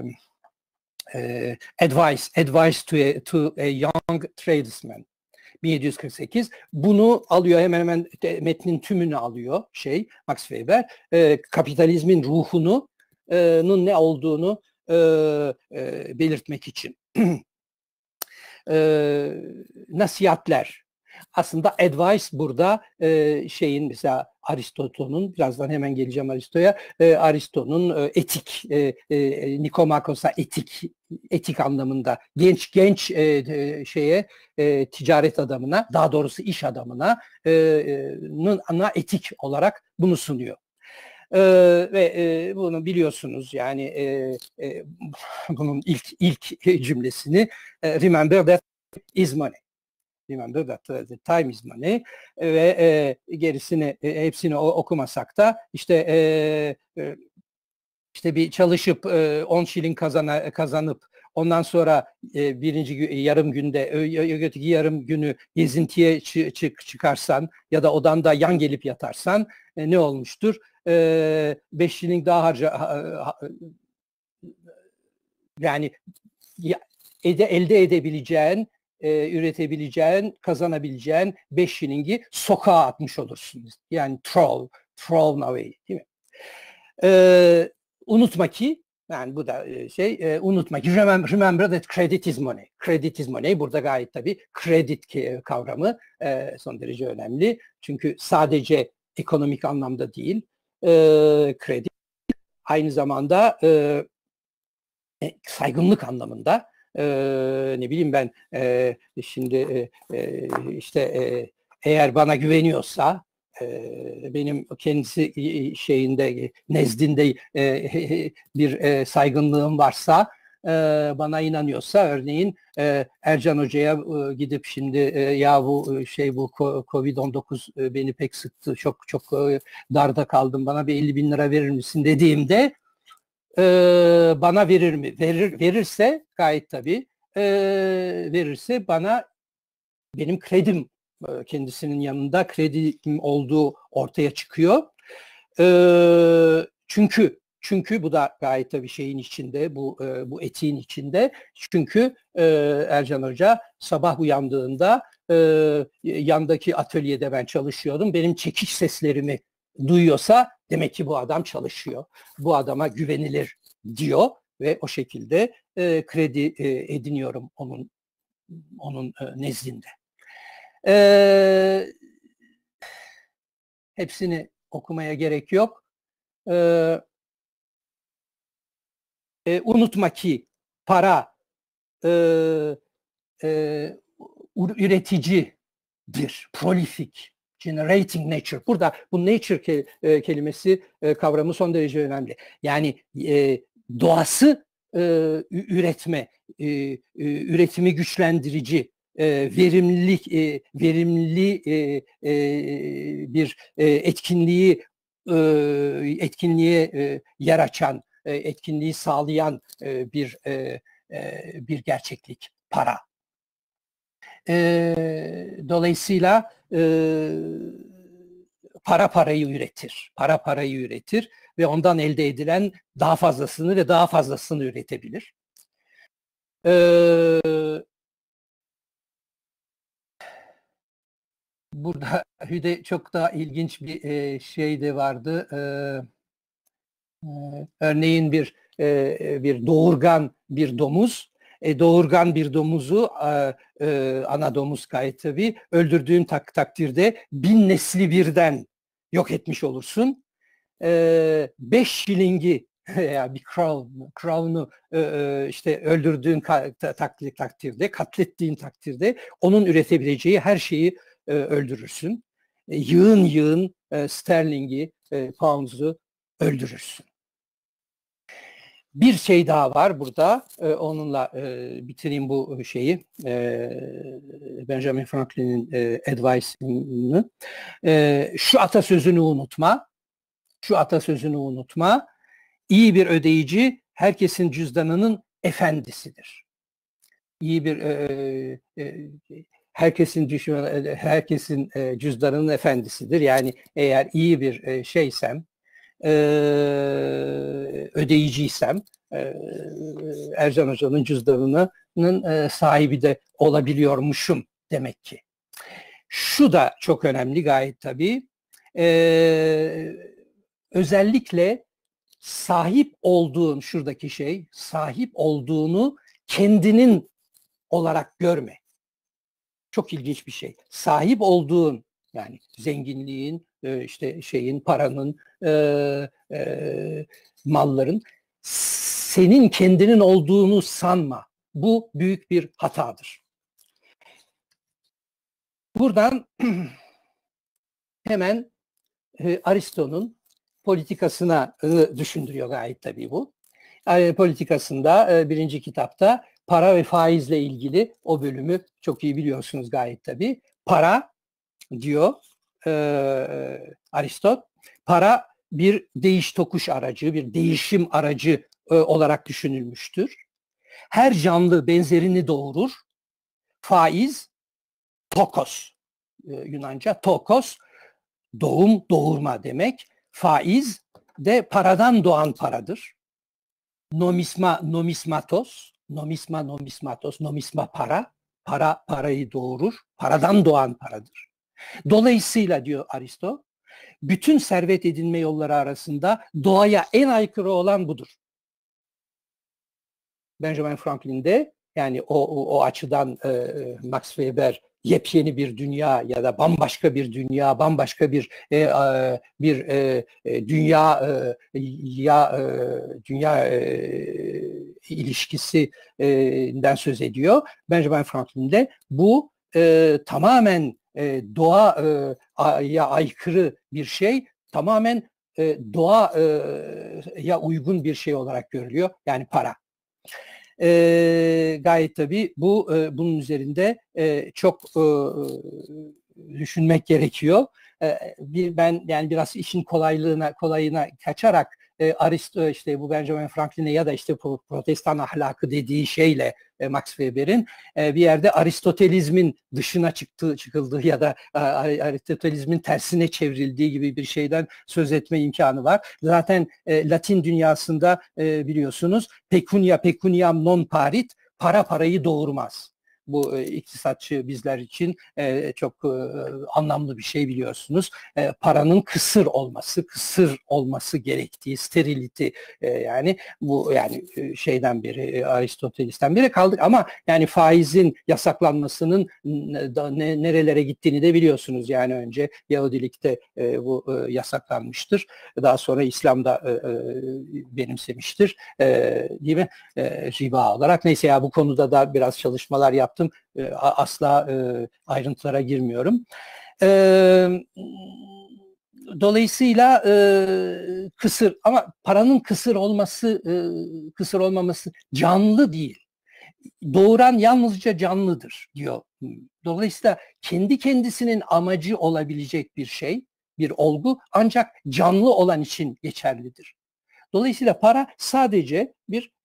advice to a young tradesman. 1748. Bunu alıyor, hemen hemen metnin tümünü alıyor Max Weber. Kapitalizmin ruhunun ne olduğunu belirtmek için. Nasihatler. Aslında advice burada mesela Aristo'nun, birazdan hemen geleceğim Aristo'ya, Aristo'nun etik, Nikomakos'a etik anlamında genç ticaret adamına, daha doğrusu iş adamına ana etik olarak bunu sunuyor. Ve bunu biliyorsunuz, yani bunun ilk cümlesini remember that is money. Remember that the time is money ve gerisini hepsini okumasak da işte bir çalışıp 10 şilin kazanıp ondan sonra birinci yarım günde öteki yarım günü gezintiye çıkarsan ya da odanda yan gelip yatarsan ne olmuştur? 5 şilin daha yani elde edebileceğin, üretebileceğin, kazanabileceğin 5 şilingi sokağa atmış olursunuz. Yani thrown away, değil mi? Unutma ki, yani bu da unutma ki, remember that credit is money. Credit is money. Burada gayet tabii credit kavramı son derece önemli. Çünkü sadece ekonomik anlamda değil, kredi aynı zamanda saygınlık anlamında, ne bileyim ben, şimdi işte eğer bana güveniyorsa, benim kendisi nezdinde bir saygınlığım varsa, bana inanıyorsa, örneğin Ercan Hoca'ya gidip şimdi ya bu Covid-19 beni pek sıktı, çok darda kaldım, bana bir 50 bin lira verir misin dediğimde bana verir mi? Verirse gayet tabii, verirse bana benim kredim, kendisinin yanında kredim olduğu ortaya çıkıyor. Çünkü bu da gayet tabii şeyin içinde, bu etiğin içinde. Çünkü Ercan Hoca sabah uyandığında yandaki atölyede ben çalışıyordum. Benim çekiç seslerimi duyuyorsa demek ki bu adam çalışıyor. Bu adama güvenilir diyor ve o şekilde kredi ediniyorum onun nezdinde. Hepsini okumaya gerek yok. Unutma ki para üreticidir, prolific, generating nature. Burada bu nature kelimesi, kavramı son derece önemli. Yani doğası üretme, üretimi güçlendirici, verimli bir etkinliğe yer açan, etkinliği sağlayan bir gerçeklik para. Dolayısıyla para parayı üretir ve ondan elde edilen daha fazlasını ve daha fazlasını üretebilir. Burada Hüde çok daha ilginç bir şey de vardı. Örneğin bir doğurgan bir domuz Doğurgan bir domuzu, ana domuz gayet tabii, öldürdüğün takdirde 1000 nesli birden yok etmiş olursun. 5 şilingi ya bir crown'u işte öldürdüğün takdirde, katlettiğin takdirde onun üretebileceği her şeyi öldürürsün. Yığın yığın sterlingi, pounds'u öldürürsün. Bir şey daha var burada. Onunla bitireyim bu şeyi. Benjamin Franklin'in advice'ını. Şu atasözünü unutma. Şu atasözünü unutma. İyi bir ödeyici herkesin cüzdanının efendisidir. İyi bir herkesin cüzdanının efendisidir. Yani eğer iyi bir şeysem, ödeyiciysem, Ercan Hoca'nın cüzdanının sahibi de olabiliyormuşum demek ki. Şu da çok önemli gayet tabii. Özellikle sahip olduğun, şuradaki şey, sahip olduğunu kendinin olarak görme. Çok ilginç bir şey. Sahip olduğun, yani zenginliğin, işte şeyin, paranın, malların senin kendinin olduğunu sanma. Bu büyük bir hatadır. Buradan hemen Aristo'nun politikasına düşündürüyor gayet tabii bu. Politikasında birinci kitapta para ve faizle ilgili o bölümü çok iyi biliyorsunuz gayet tabii. Para diyor Aristot, para bir değiş tokuş aracı, bir değişim aracı olarak düşünülmüştür. Her canlı benzerini doğurur. Faiz, tokos, Yunanca tokos, doğum, doğurma demek. Faiz de paradan doğan paradır. Nomisma, nomismatos, nomisma para, parayı doğurur, paradan doğan paradır. Dolayısıyla diyor Aristo, bütün servet edinme yolları arasında doğaya en aykırı olan budur. Benjamin Franklin'de yani o açıdan Max Weber yepyeni bir dünya ya da bambaşka bir dünya, bambaşka bir dünya ilişkisinden söz ediyor. Benjamin Franklin'de bu tamamen doğaya aykırı bir şey, tamamen doğaya uygun bir şey olarak görülüyor. Yani para. Gayet tabii bunun üzerinde çok düşünmek gerekiyor. Ben yani biraz işin kolayına kaçarak Aristo, işte bu Benjamin Franklin'e ya da işte protestan ahlakı dediği şeyle Max Weber'in bir yerde Aristotelizmin dışına çıkıldığı ya da Aristotelizmin tersine çevrildiği gibi bir şeyden söz etme imkanı var. Zaten Latin dünyasında biliyorsunuz pecuniam non parit, para parayı doğurmaz. Bu iktisatçı bizler için çok anlamlı bir şey biliyorsunuz. Paranın kısır olması gerektiği, sterility yani bu yani şeyden beri Aristoteles'ten beri kaldık ama yani faizin yasaklanmasının nerelere gittiğini de biliyorsunuz. Yani önce Yahudilikte bu yasaklanmıştır. Daha sonra İslam'da benimsemiştir. Değil mi? Riba olarak. Neyse ya bu konuda da biraz çalışmalar yaptım. Asla ayrıntılara girmiyorum. Dolayısıyla kısır ama paranın kısır olmaması canlı değil. Doğuran yalnızca canlıdır diyor. Dolayısıyla kendi kendisinin amacı olabilecek bir şey, bir olgu ancak canlı olan için geçerlidir. Dolayısıyla para sadece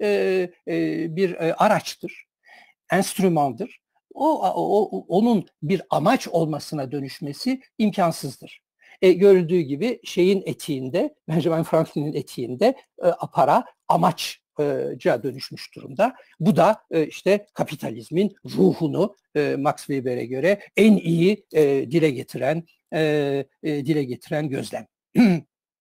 bir araçtır, enstrümandır. Onun bir amaç olmasına dönüşmesi imkansızdır. Görüldüğü gibi şeyin etiğinde, Benjamin Franklin'in etiğinde para amaçca dönüşmüş durumda. Bu da işte kapitalizmin ruhunu Max Weber'e göre en iyi dile getiren gözlem.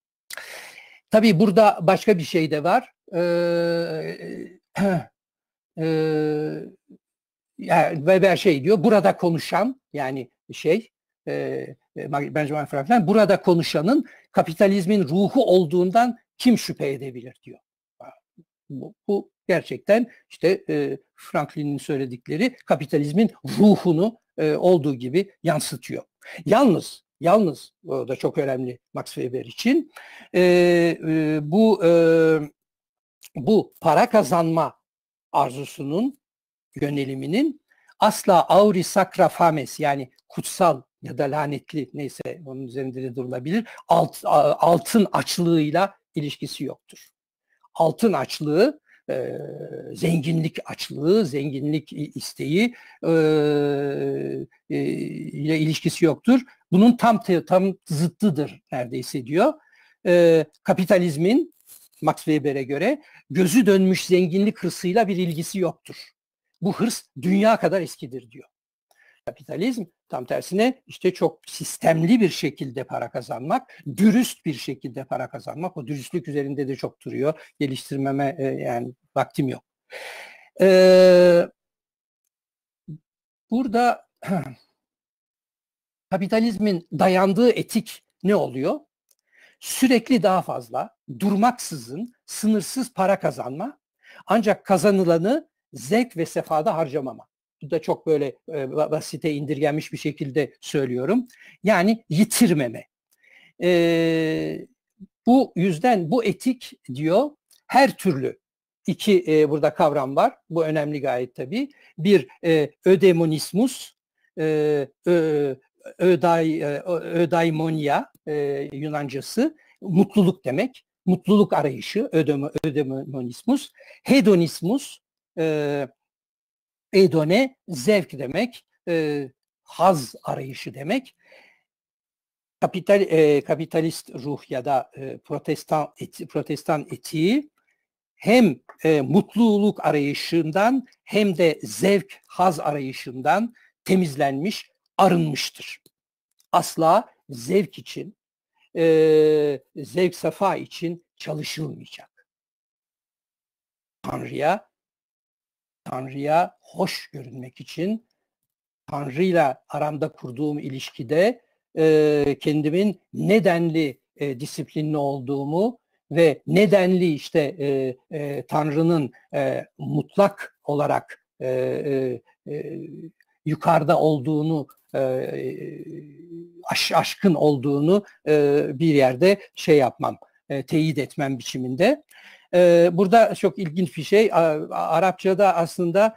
Tabii burada başka bir şey de var. Yani Weber şey diyor, burada konuşan, yani Benjamin Franklin, burada konuşanın kapitalizmin ruhu olduğundan kim şüphe edebilir diyor. Bu gerçekten işte Franklin'in söyledikleri kapitalizmin ruhunu olduğu gibi yansıtıyor. Yalnız o da çok önemli Max Weber için bu para kazanma arzusunun, yöneliminin asla auri sacra fames, yani kutsal ya da lanetli, neyse onun üzerinde de durulabilir, altın açlığıyla ilişkisi yoktur. Altın açlığı, zenginlik açlığı, zenginlik isteği ile ilişkisi yoktur. Bunun tam zıttıdır neredeyse diyor. Kapitalizmin Max Weber'e göre gözü dönmüş zenginlik hırsıyla bir ilgisi yoktur. Bu hırs dünya kadar eskidir diyor. Kapitalizm tam tersine işte çok sistemli bir şekilde para kazanmak, dürüst bir şekilde para kazanmak. O dürüstlük üzerinde de çok duruyor. Geliştirmeme yani vaktim yok. Burada kapitalizmin dayandığı etik ne oluyor? Sürekli daha fazla, durmaksızın, sınırsız para kazanma, ancak kazanılanı zevk ve sefada harcamama. Bu da çok böyle basite indirgenmiş bir şekilde söylüyorum. Yani yitirmeme. Bu yüzden bu etik diyor her türlü burada kavram var. Bu önemli gayet tabii. Bir ödemonismus, ödaimonia Yunancası, mutluluk demek. Mutluluk arayışı, ödemonismus. Hedonismus, edone, zevk demek. Haz arayışı demek. Kapitalist ruh ya da protestan etiği hem mutluluk arayışından hem de zevk, haz arayışından temizlenmiş, arınmıştır. Asla zevk için, zevk safa için çalışılmayacak. Tanrı'ya hoş görünmek için, Tanrı'yla aramda kurduğum ilişkide kendimin nedenli disiplinli olduğumu ve nedenli işte Tanrı'nın mutlak olarak yukarıda olduğunu, aşkın olduğunu bir yerde teyit etmem biçiminde. Burada çok ilginç bir şey. Arapçada aslında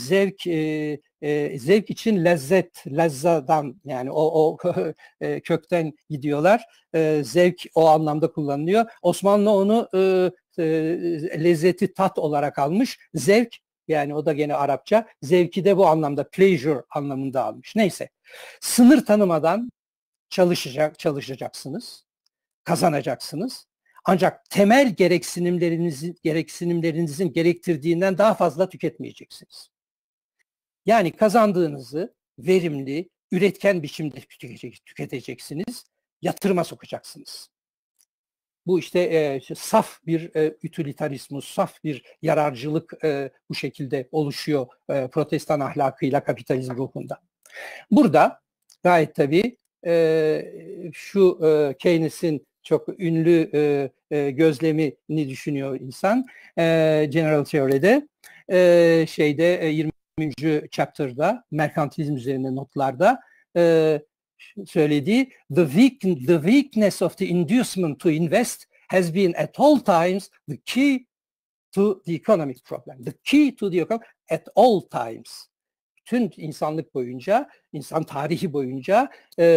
zevk için lezzadan, yani o kökten gidiyorlar. Zevk o anlamda kullanılıyor. Osmanlı onu lezzeti, tat olarak almış. Zevk, yani o da gene Arapça. Zevki de bu anlamda, pleasure anlamında almış. Neyse. Sınır tanımadan çalışacaksınız. Kazanacaksınız. Ancak temel gereksinimlerinizin gerektirdiğinden daha fazla tüketmeyeceksiniz. Yani kazandığınızı verimli, üretken biçimde tüketeceksiniz, yatırıma sokacaksınız. Bu işte saf bir utilitarismus, saf bir yararcılık bu şekilde oluşuyor protestan ahlakıyla kapitalizm ruhunda. Burada gayet tabii şu Keynes'in çok ünlü gözlemini düşünüyor insan. General Theory'de 20. chapter'da merkantilizm üzerine notlarda söylediği the weakness of the inducement to invest has been at all times the key to the economic problem. The key to the economic at all times. Bütün insanlık boyunca, insan tarihi boyunca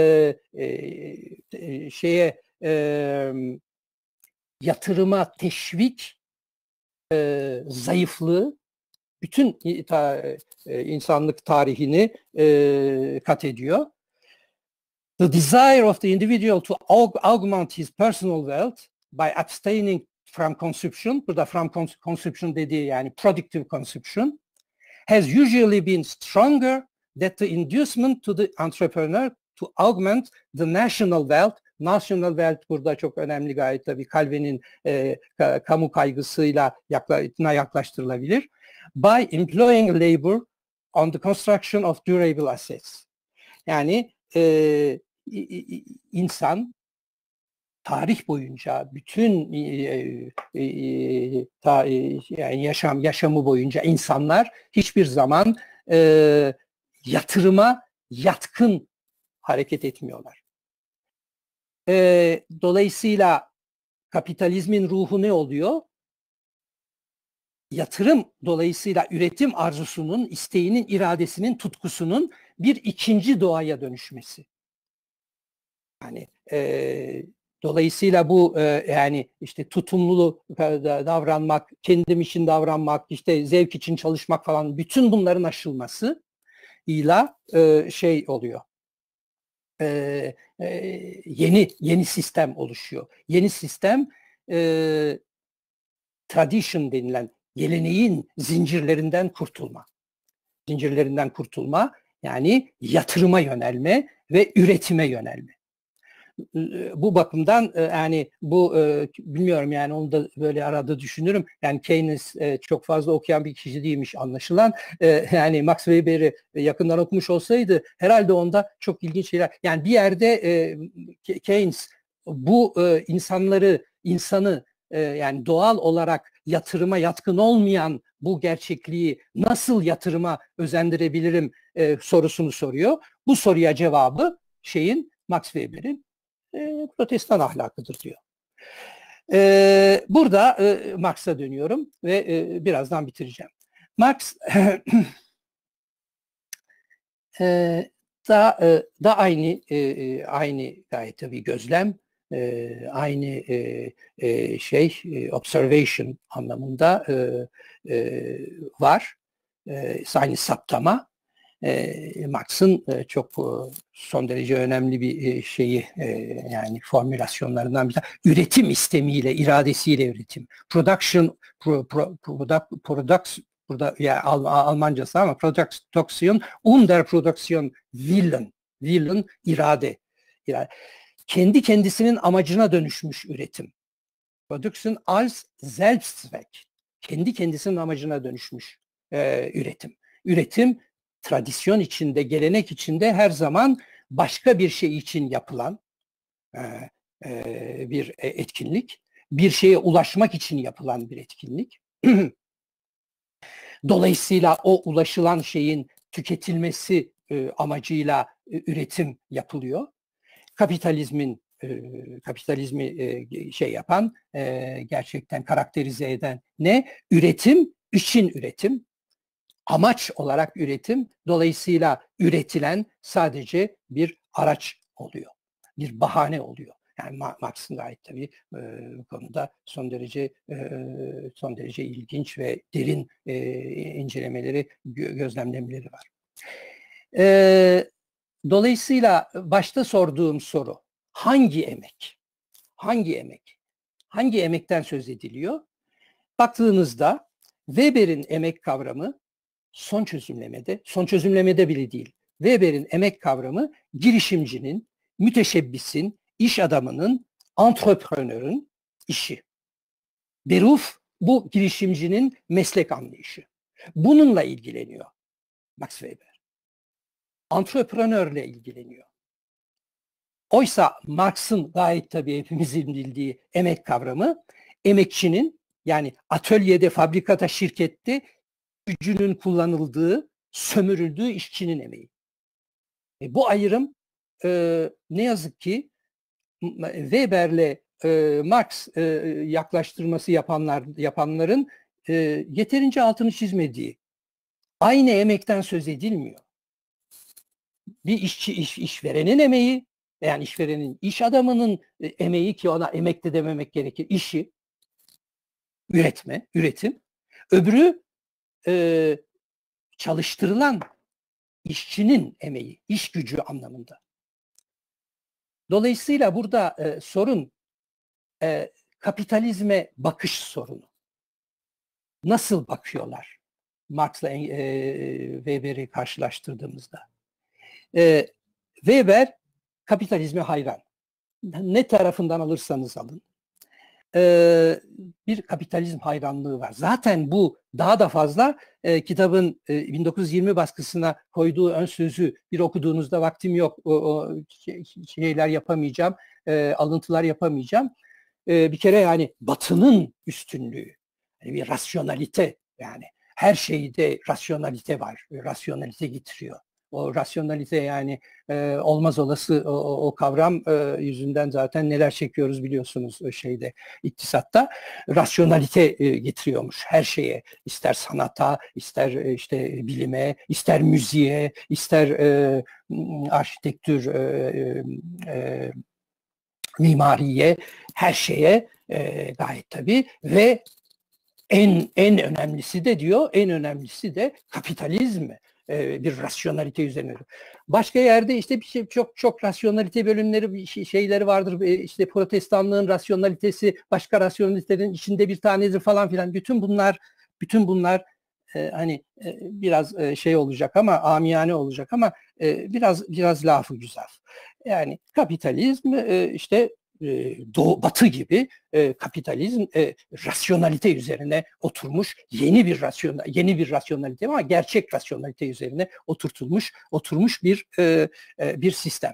yatırıma teşvik zayıflığı bütün insanlık tarihini kat ediyor. The desire of the individual to augment his personal wealth by abstaining from consumption, burada from consumption dediği yani productive consumption, has usually been stronger than the inducement to the entrepreneur to augment the national wealth. National wealth burada çok önemli gayet tabii, Calvin'in kamu kaygısıyla yaklaştırılabilir. by employing labor on the construction of durable assets. Yani insan tarih boyunca bütün yani yaşamı boyunca insanlar hiçbir zaman yatırıma yatkın hareket etmiyorlar. Dolayısıyla kapitalizmin ruhu ne oluyor? Yatırım dolayısıyla üretim arzusunun, isteğinin, iradesinin, tutkusunun bir ikinci doğaya dönüşmesi. Yani dolayısıyla bu yani işte tutumlu davranmak, kendim için davranmak, işte zevk için çalışmak falan, bütün bunların aşılması ile şey oluyor. Yeni sistem oluşuyor. Yeni sistem tradition denilen geleneğin zincirlerinden kurtulma. Zincirlerinden kurtulma, yani yatırıma yönelme ve üretime yönelme. Bu bakımdan yani bu bilmiyorum, yani onu da böyle arada düşünürüm. Yani Keynes çok fazla okuyan bir kişi değilmiş anlaşılan. Yani Max Weber'i yakından okumuş olsaydı herhalde onda çok ilginç şeyler. Yani bir yerde Keynes bu insanı yani doğal olarak yatırıma yatkın olmayan bu gerçekliği nasıl yatırıma özendirebilirim sorusunu soruyor. Bu soruya cevabı Max Weber'in protestan ahlakıdır diyor. Burada Marx'a dönüyorum ve birazdan bitireceğim. Marx da aynı gayet tabii gözlem, aynı observation anlamında var. Aynı saptama. Marx'ın çok son derece önemli bir yani formülasyonlarından bir tanesi. Üretim istemiyle, iradesiyle üretim. Production, burada yani Almancası ama Produktion, Unterproduktion, Willen, irade. Kendi kendisinin amacına dönüşmüş üretim. Production als Selbstzweck. Kendi kendisinin amacına dönüşmüş üretim. Üretim tradisyon içinde, gelenek içinde her zaman başka bir şey için yapılan bir etkinlik. Bir şeye ulaşmak için yapılan bir etkinlik. Dolayısıyla o ulaşılan şeyin tüketilmesi amacıyla üretim yapılıyor. Kapitalizmi yapan, gerçekten karakterize eden ne? Üretim için üretim. Amaç olarak üretim, dolayısıyla üretilen sadece bir araç oluyor. Bir bahane oluyor. Yani Marx'ın gayet tabii bu konuda son derece ilginç ve derin incelemeleri, gözlemlemeleri var. Dolayısıyla başta sorduğum soru, hangi emek? Hangi emek? Hangi emekten söz ediliyor? Baktığınızda Weber'in emek kavramı son çözümlemede bile değil. Weber'in emek kavramı girişimcinin, müteşebbisin, iş adamının, antreprenörün işi. Beruf bu girişimcinin meslek anlayışı. Bununla ilgileniyor Max Weber. Antreprenörle ilgileniyor. Oysa Marx'ın gayet tabii hepimizin bildiği emek kavramı, emekçinin, yani atölyede, fabrikata, şirkette gücünün kullanıldığı, sömürüldüğü işçinin emeği. Bu ayrım ne yazık ki Weber'le Marx yaklaştırması yapanların yeterince altını çizmediği, aynı emekten söz edilmiyor. Bir işverenin emeği, yani işverenin, iş adamının emeği, ki ona emek de dememek gerekir, işi, üretim. Öbürü çalıştırılan işçinin emeği, iş gücü anlamında. Dolayısıyla burada sorun kapitalizme bakış sorunu. Nasıl bakıyorlar Marx'la Weber'i karşılaştırdığımızda? Weber kapitalizme hayran. Ne tarafından alırsanız alın. bir kapitalizm hayranlığı var. Zaten bu daha da fazla kitabın 1920 baskısına koyduğu ön sözü bir okuduğunuzda vaktim yok, o şeyler yapamayacağım, alıntılar yapamayacağım. Bir kere yani Batı'nın üstünlüğü, yani bir rasyonalite, yani her şeyde rasyonalite var, rasyonalite getiriyor. O rasyonalite yani olmaz olası o kavram yüzünden zaten neler çekiyoruz biliyorsunuz şeyde, iktisatta. Rasyonalite getiriyormuş her şeye. İster sanata, ister işte bilime, ister müziğe, ister arşitektür, mimariye, her şeye gayet tabii. Ve en önemlisi de diyor, en önemlisi de kapitalizm bir rasyonalite üzerine. Başka yerde işte bir şey, çok rasyonalite bölümleri, şeyleri vardır. İşte protestanlığın rasyonalitesi başka rasyonalitelerin içinde bir tanedir falan filan. Bütün bunlar hani biraz şey olacak ama amiyane olacak ama biraz lafı güzel. Yani kapitalizm işte Batı gibi kapitalizm rasyonalite üzerine oturmuş yeni bir rasyonalite ama gerçek rasyonalite üzerine oturmuş bir sistem.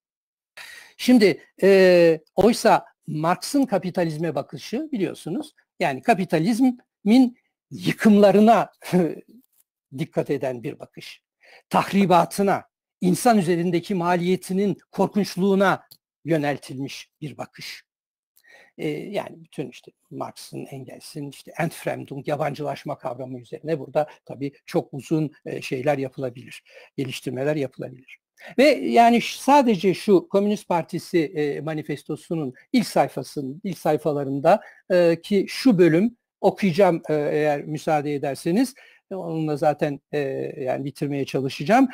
Şimdi oysa Marx'ın kapitalizme bakışı biliyorsunuz, yani kapitalizmin yıkımlarına dikkat eden bir bakış. Tahribatına, insan üzerindeki maliyetinin korkunçluğuna yöneltilmiş bir bakış. Yani bütün işte Marx'ın, Engels'in işte Entfremdung, yabancılaşma kavramı üzerine burada tabii çok uzun şeyler yapılabilir, geliştirmeler yapılabilir. Ve yani sadece şu Komünist Partisi manifestosunun ilk sayfalarında ki şu bölüm okuyacağım eğer müsaade ederseniz. Onunla zaten yani bitirmeye çalışacağım.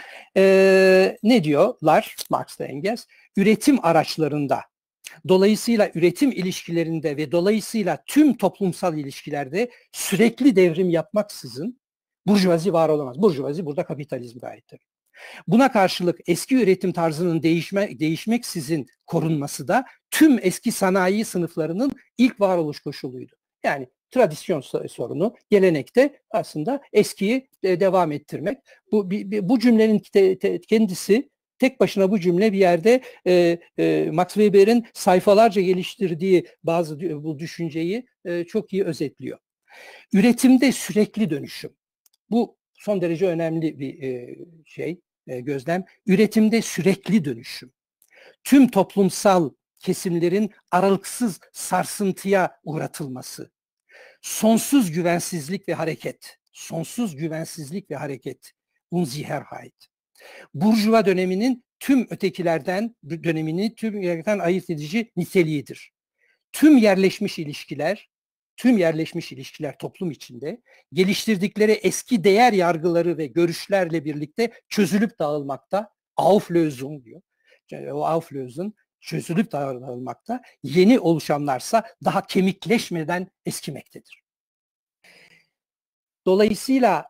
Ne diyorlar Marx ve Engels? Üretim araçlarında, dolayısıyla üretim ilişkilerinde ve dolayısıyla tüm toplumsal ilişkilerde sürekli devrim yapmaksızın burjuvazi var olamaz. Burjuvazi burada kapitalizm gayettir. Buna karşılık eski üretim tarzının değişmeksizin korunması da tüm eski sanayi sınıflarının ilk varoluş koşuluydu. Yani tradisyon sorunu, gelenekte aslında eskiyi devam ettirmek. Bu cümlenin kendisi, tek başına bu cümle bir yerde Max Weber'in sayfalarca geliştirdiği bu düşünceyi çok iyi özetliyor. Üretimde sürekli dönüşüm. Bu son derece önemli bir gözlem. Üretimde sürekli dönüşüm. Tüm toplumsal kesimlerin aralıksız sarsıntıya uğratılması. Sonsuz güvensizlik ve hareket. Sonsuz güvensizlik ve hareket. Unsicherheit. Burjuva döneminin tüm ötekilerden ayırt edici niteliğidir. Tüm yerleşmiş ilişkiler toplum içinde geliştirdikleri eski değer yargıları ve görüşlerle birlikte çözülüp dağılmakta. Auflösung diyor. Yani o Auflösung çözülüp dağılmakta. Yeni oluşanlarsa daha kemikleşmeden eskimektedir. Dolayısıyla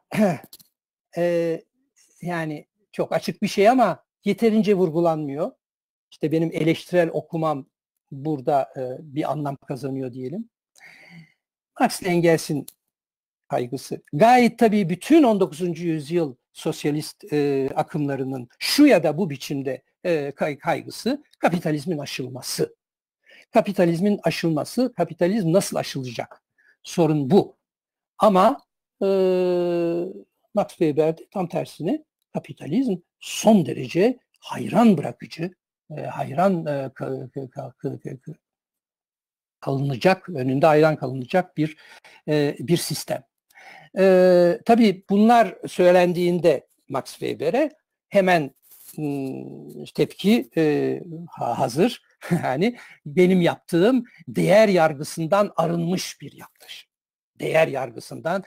yani çok açık bir şey ama yeterince vurgulanmıyor. İşte benim eleştirel okumam burada bir anlam kazanıyor diyelim. Marx Engels'in kaygısı. Gayet tabii bütün 19. yüzyıl sosyalist akımlarının şu ya da bu biçimde kaygısı kapitalizmin aşılması. Kapitalizmin aşılması, kapitalizm nasıl aşılacak? Sorun bu. Ama Max Weber'de tam tersine kapitalizm son derece hayran bırakıcı, hayran kalınacak, önünde hayran kalınacak bir sistem. Tabii bunlar söylendiğinde Max Weber'e hemen tepki hazır. Yani benim yaptığım değer yargısından arınmış bir yaklaşım. Değer yargısından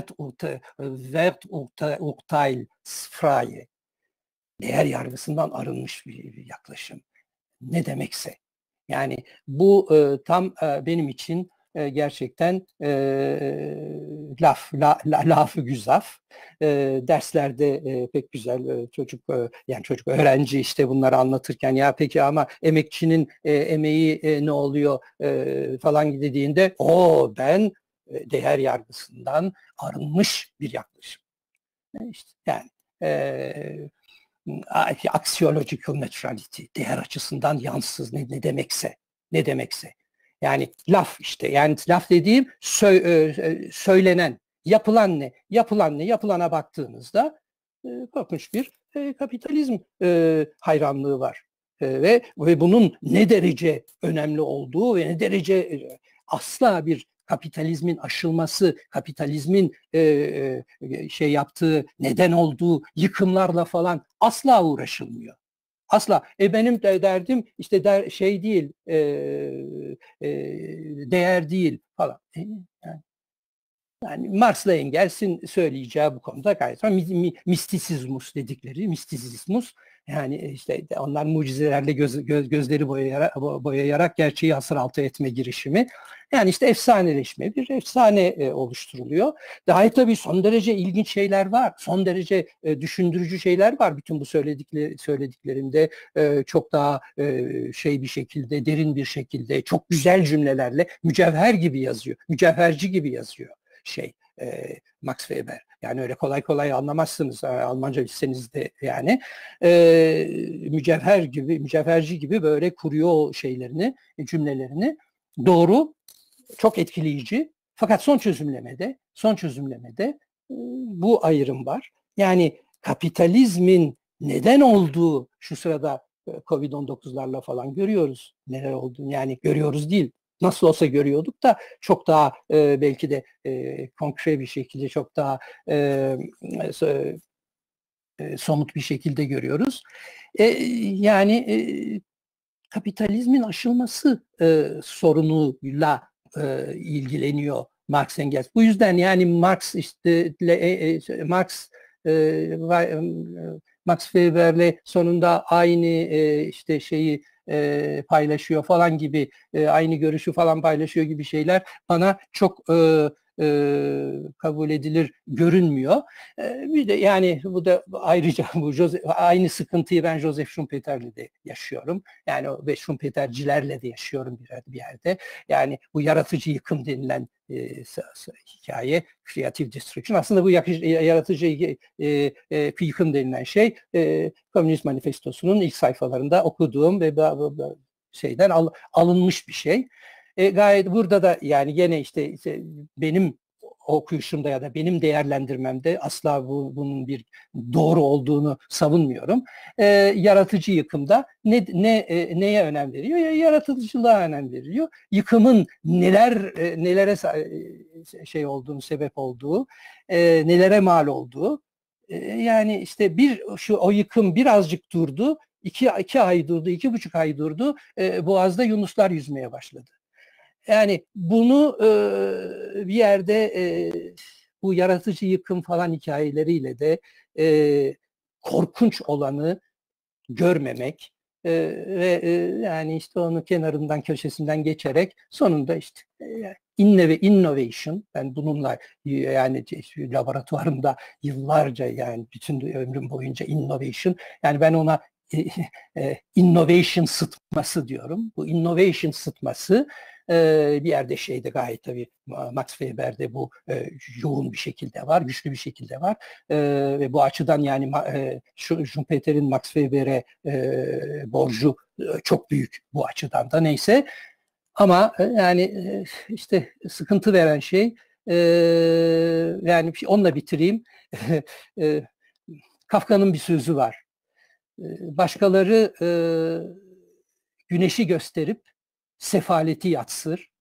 Werturteilsfreie. Değer yargısından arınmış bir yaklaşım. Ne demekse. Yani bu tam benim için gerçekten lafı güzaf. Derslerde pek güzel yani çocuk öğrenci işte bunları anlatırken ya peki ama emekçinin emeği ne oluyor falan dediğinde ben değer yargısından arınmış bir yaklaşım. İşte yani axiological neutrality, değer açısından yansız ne demekse. Yani laf işte. Yani laf dediğim söylenen, yapılana baktığınızda korkunç bir kapitalizm hayranlığı var. Ve bunun ne derece önemli olduğu ve ne derece asla bir kapitalizmin aşılması, kapitalizmin yaptığı, neden olduğu yıkımlarla falan asla uğraşılmıyor. Asla. Benim de derdim işte değil, değer değil falan. Yani Marx'la Engels'in söyleyeceği bu konuda gayet mistisizmus dedikleri, mistisizmus yani işte onlar mucizelerle gözleri boyayarak gerçeği hasır altı etme girişimi. Yani işte efsaneleşme, bir efsane oluşturuluyor. Daha tabii son derece ilginç şeyler var. Son derece düşündürücü şeyler var. Bütün bu söylediklerinde çok daha bir şekilde, derin bir şekilde, çok güzel cümlelerle mücevher gibi yazıyor. Mücevherci gibi yazıyor. Max Weber. Yani öyle kolay kolay anlamazsınız Almanca bilsenizde yani. Mücevherci gibi böyle kuruyor şeylerini, cümlelerini. Doğru, çok etkileyici. Fakat son çözümlemede bu ayrım var. Yani kapitalizmin neden olduğu şu sırada Covid-19'larla falan görüyoruz neler olduğunu. Yani görüyoruz değil. Nasıl olsa görüyorduk da çok daha belki de konkret bir şekilde çok daha somut bir şekilde görüyoruz. Yani kapitalizmin aşılması sorunuyla ilgileniyor Marx Engels. Bu yüzden yani Marx Max Weber'le sonunda aynı paylaşıyor falan gibi aynı görüşü falan paylaşıyor gibi şeyler bana çok kabul edilir görünmüyor. Bir de yani bu da ayrıca aynı sıkıntıyı ben Joseph Schumpeter'le de yaşıyorum. Yani o ve Schumpeter'cilerle de yaşıyorum bir yerde. Yani bu yaratıcı yıkım denilen hikaye, creative destruction. Aslında bu yaratıcı yıkım denilen şey Komünist Manifestosu'nun ilk sayfalarında okuduğum ve şeyden alınmış bir şey. Gayet burada da yani gene işte benim okuyuşumda ya da benim değerlendirmemde asla bunun bir doğru olduğunu savunmuyorum. Yaratıcı yıkımda neye önem veriyor? Yaratıcılığa önem veriyor. Yıkımın nelere olduğunu, sebep olduğu, nelere mal olduğu. Yani işte o yıkım birazcık durdu. 2 ay durdu, 2,5 ay durdu. Boğaz'da yunuslar yüzmeye başladı. Yani bunu bir yerde bu yaratıcı yıkım falan hikayeleriyle de korkunç olanı görmemek ve yani işte onun kenarından köşesinden geçerek sonunda işte innovation, ben bununla yani laboratuvarımda yıllarca yani bütün ömrüm boyunca innovation, yani ben ona innovation sıtması diyorum. Bu innovation sıtması bir yerde gayet tabii Max Weber'de bu yoğun bir şekilde var, güçlü bir şekilde var ve bu açıdan yani Schumpeter'in Max Weber'e borcu çok büyük bu açıdan da neyse. Ama yani işte sıkıntı veren şey yani onunla bitireyim. Kafka'nın bir sözü var. Başkaları güneşi gösterip sefaleti yatsır.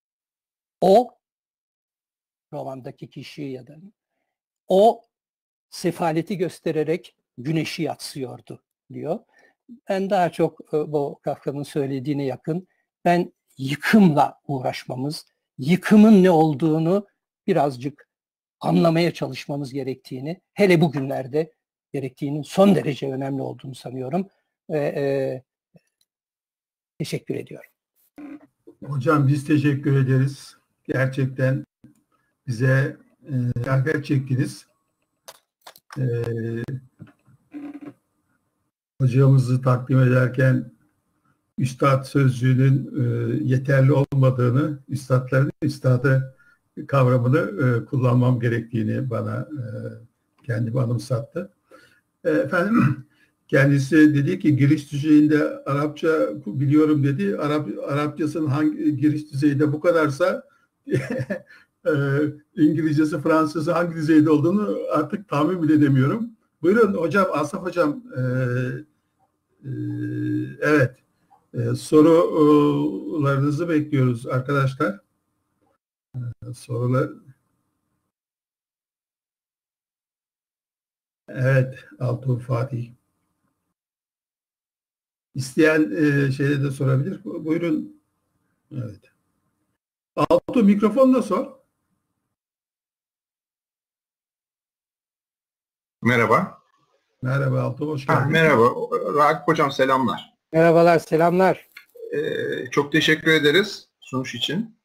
O romandaki kişi ya da o sefaleti göstererek güneşi yatsıyordu diyor. Ben daha çok bu Kafka'nın söylediğine yakın. Ben yıkımla uğraşmamız, yıkımın ne olduğunu birazcık anlamaya çalışmamız gerektiğini, hele bugünlerde gerektiğinin son derece önemli olduğunu sanıyorum. Teşekkür ediyorum. Hocam biz teşekkür ederiz. Gerçekten bize rağbet çektiniz. Hocamızı takdim ederken üstad sözcüğünün yeterli olmadığını, üstadı kavramını kullanmam gerektiğini bana kendimi anımsattı. Efendim, kendisi dedi ki giriş düzeyinde Arapça biliyorum dedi. Arapçasının hangi giriş düzeyinde bu kadarsa İngilizcesi, Fransızcası hangi düzeyde olduğunu artık tahmin bile edemiyorum. Buyurun hocam, Asaf hocam. Evet, sorularınızı bekliyoruz arkadaşlar. Sorular. Evet, Altuğ Fatih. İsteyen şeyde de sorabilir. Buyurun. Evet. Altuğ, mikrofonla sor. Merhaba. Merhaba Altuğ, hoş geldin. Merhaba. Ragıp Hocam selamlar. Merhabalar, selamlar. Çok teşekkür ederiz sunuş için.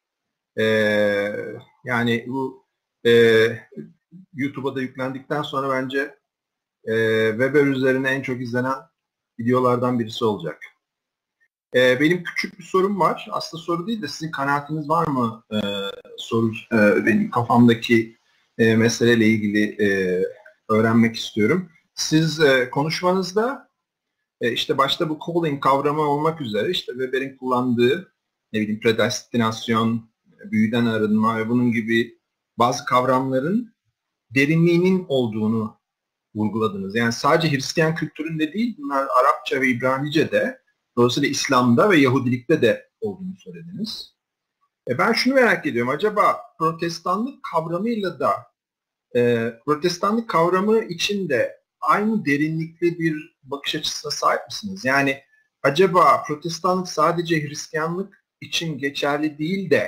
Yani bu YouTube'a da yüklendikten sonra bence Weber üzerine en çok izlenen videolardan birisi olacak. Benim küçük bir sorum var. Aslında soru değil de sizin kanaatiniz var mı soru benim kafamdaki meseleyle ilgili öğrenmek istiyorum. Siz konuşmanızda işte başta bu calling kavramı olmak üzere işte Weber'in kullandığı ne bileyim predestinasyon, büyüden arınma ve bunun gibi bazı kavramların derinliğinin olduğunu vurguladınız. Yani sadece Hristiyan kültüründe değil, bunlar Arapça ve İbranice'de, dolayısıyla İslam'da ve Yahudilikte de olduğunu söylediniz. Ben şunu merak ediyorum, acaba protestanlık kavramıyla da protestanlık kavramı için de aynı derinlikli bir bakış açısına sahip misiniz? Yani acaba protestanlık sadece Hristiyanlık için geçerli değil de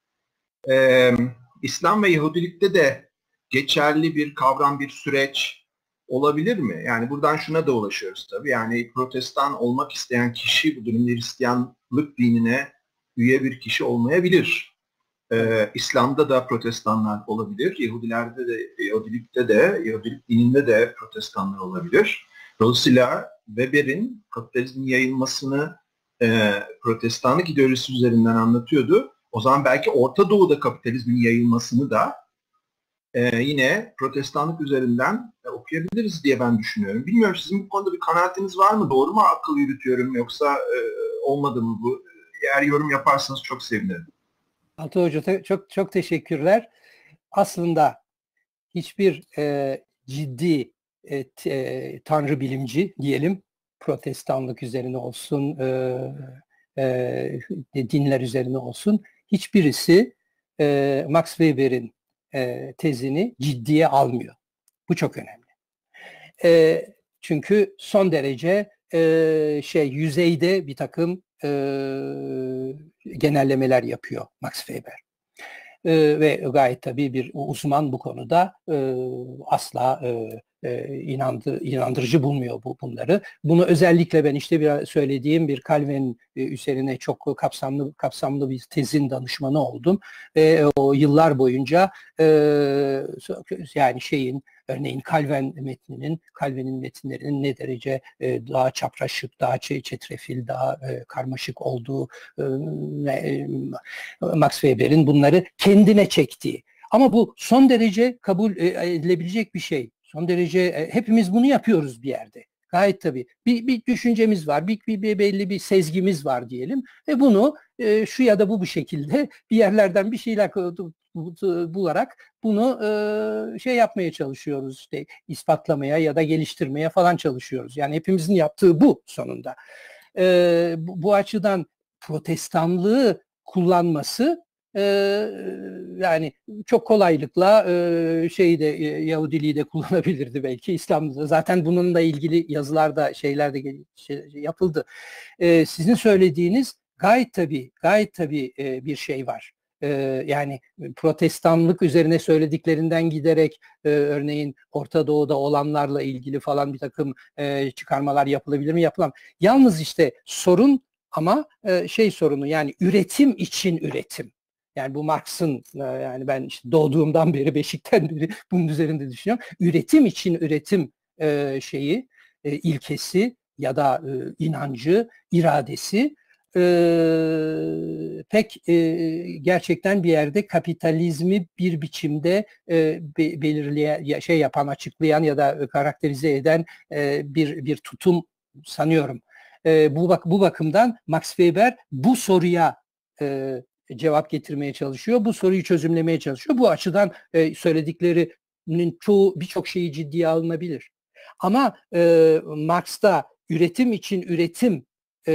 İslam ve Yahudilikte de geçerli bir kavram, bir süreç olabilir mi? Yani buradan şuna da ulaşıyoruz tabii. Yani protestan olmak isteyen kişi bu durumda Hristiyanlık dinine üye bir kişi olmayabilir. İslam'da da protestanlar olabilir. Yahudilerde de, Yahudilikte de, Yahudilik dininde de protestanlar olabilir. Dolayısıyla Weber'in kapitalizmin yayılmasını protestanlık ideolojisi üzerinden anlatıyordu. O zaman belki Orta Doğu'da kapitalizmin yayılmasını da yine protestanlık üzerinden okuyabiliriz diye ben düşünüyorum. Bilmiyorum, sizin bu konuda bir kanaatiniz var mı? Doğru mu akıl yürütüyorum yoksa olmadı mı bu? Eğer yorum yaparsanız çok sevinirim. Altuğ Hoca çok teşekkürler. Aslında hiçbir ciddi tanrı bilimci diyelim, protestanlık üzerine olsun, dinler üzerine olsun, hiçbirisi Max Weber'in tezini ciddiye almıyor. Bu çok önemli. Çünkü son derece yüzeyde bir takım genellemeler yapıyor Max Weber. Ve gayet tabii bir uzman bu konuda, asla inandırıcı bulmuyor bunları. Bunu özellikle ben işte biraz söylediğim bir Calvin üzerine çok kapsamlı bir tezin danışmanı oldum. O yıllar boyunca yani örneğin Calvin'in metinlerinin ne derece daha çapraşık, daha çetrefil, daha karmaşık olduğu, Max Weber'in bunları kendine çektiği. Ama bu son derece kabul edilebilecek bir şey. Son derece hepimiz bunu yapıyoruz bir yerde. Gayet tabii. Bir düşüncemiz var, belli bir sezgimiz var diyelim ve bunu şu ya da bu şekilde bir yerlerden bir şeyler bularak bunu yapmaya çalışıyoruz, işte ispatlamaya ya da geliştirmeye falan çalışıyoruz. Yani hepimizin yaptığı bu sonunda. Bu açıdan protestanlığı kullanması yani çok kolaylıkla Yahudiliği de kullanabilirdi belki, İslam'da. Zaten bununla ilgili yazılarda yapıldı. Sizin söylediğiniz gayet tabii bir şey var. Yani protestanlık üzerine söylediklerinden giderek örneğin Orta Doğu'da olanlarla ilgili falan bir takım çıkarmalar yapılabilir mi? Yapılamaz. Yalnız işte sorun ama sorunu, yani üretim için üretim. Yani bu Marx'ın yani ben işte doğduğumdan beri, beşikten beri bunun üzerinde düşünüyorum. Üretim için üretim şeyi, ilkesi ya da inancı, iradesi pek gerçekten bir yerde kapitalizmi bir biçimde belirleyen, şey yapan, açıklayan ya da karakterize eden bir tutum sanıyorum. Bu bakımdan Max Weber bu soruya cevap getirmeye çalışıyor. Bu soruyu çözümlemeye çalışıyor. Bu açıdan söylediklerinin birçok şeyi ciddiye alınabilir. Ama Marx'ta üretim için üretim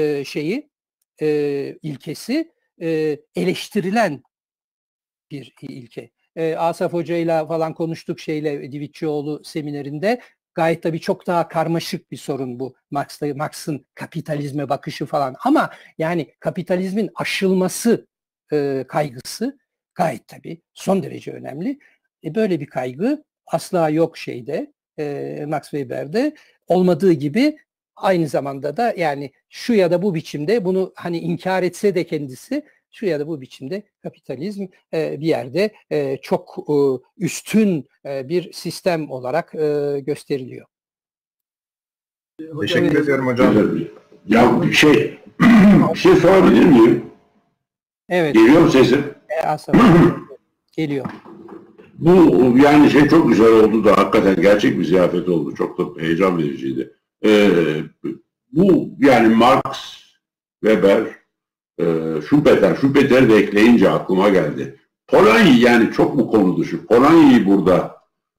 ilkesi eleştirilen bir ilke. Asaf Hoca ile falan konuştuk Divitçioğlu seminerinde. Gayet tabii çok daha karmaşık bir sorun bu. Marx'ın kapitalizme bakışı falan. Ama yani kapitalizmin aşılması kaygısı gayet tabii son derece önemli. Böyle bir kaygı asla yok Max Weber'de. Olmadığı gibi aynı zamanda da yani şu ya da bu biçimde bunu hani inkar etse de kendisi şu ya da bu biçimde kapitalizm bir yerde çok üstün bir sistem olarak gösteriliyor. Teşekkür ediyorum hocam. Ya bir şey sorabilir miyim? Evet. Geliyor mu sesim? Geliyor. Bu yani çok güzel oldu da hakikaten gerçek bir ziyafet oldu. Çok da heyecan vericiydi. Bu yani Marx, Weber, Schumpeter de ekleyince aklıma geldi. Polanyi yani çok mu konu dışı? Polanyi'yi burada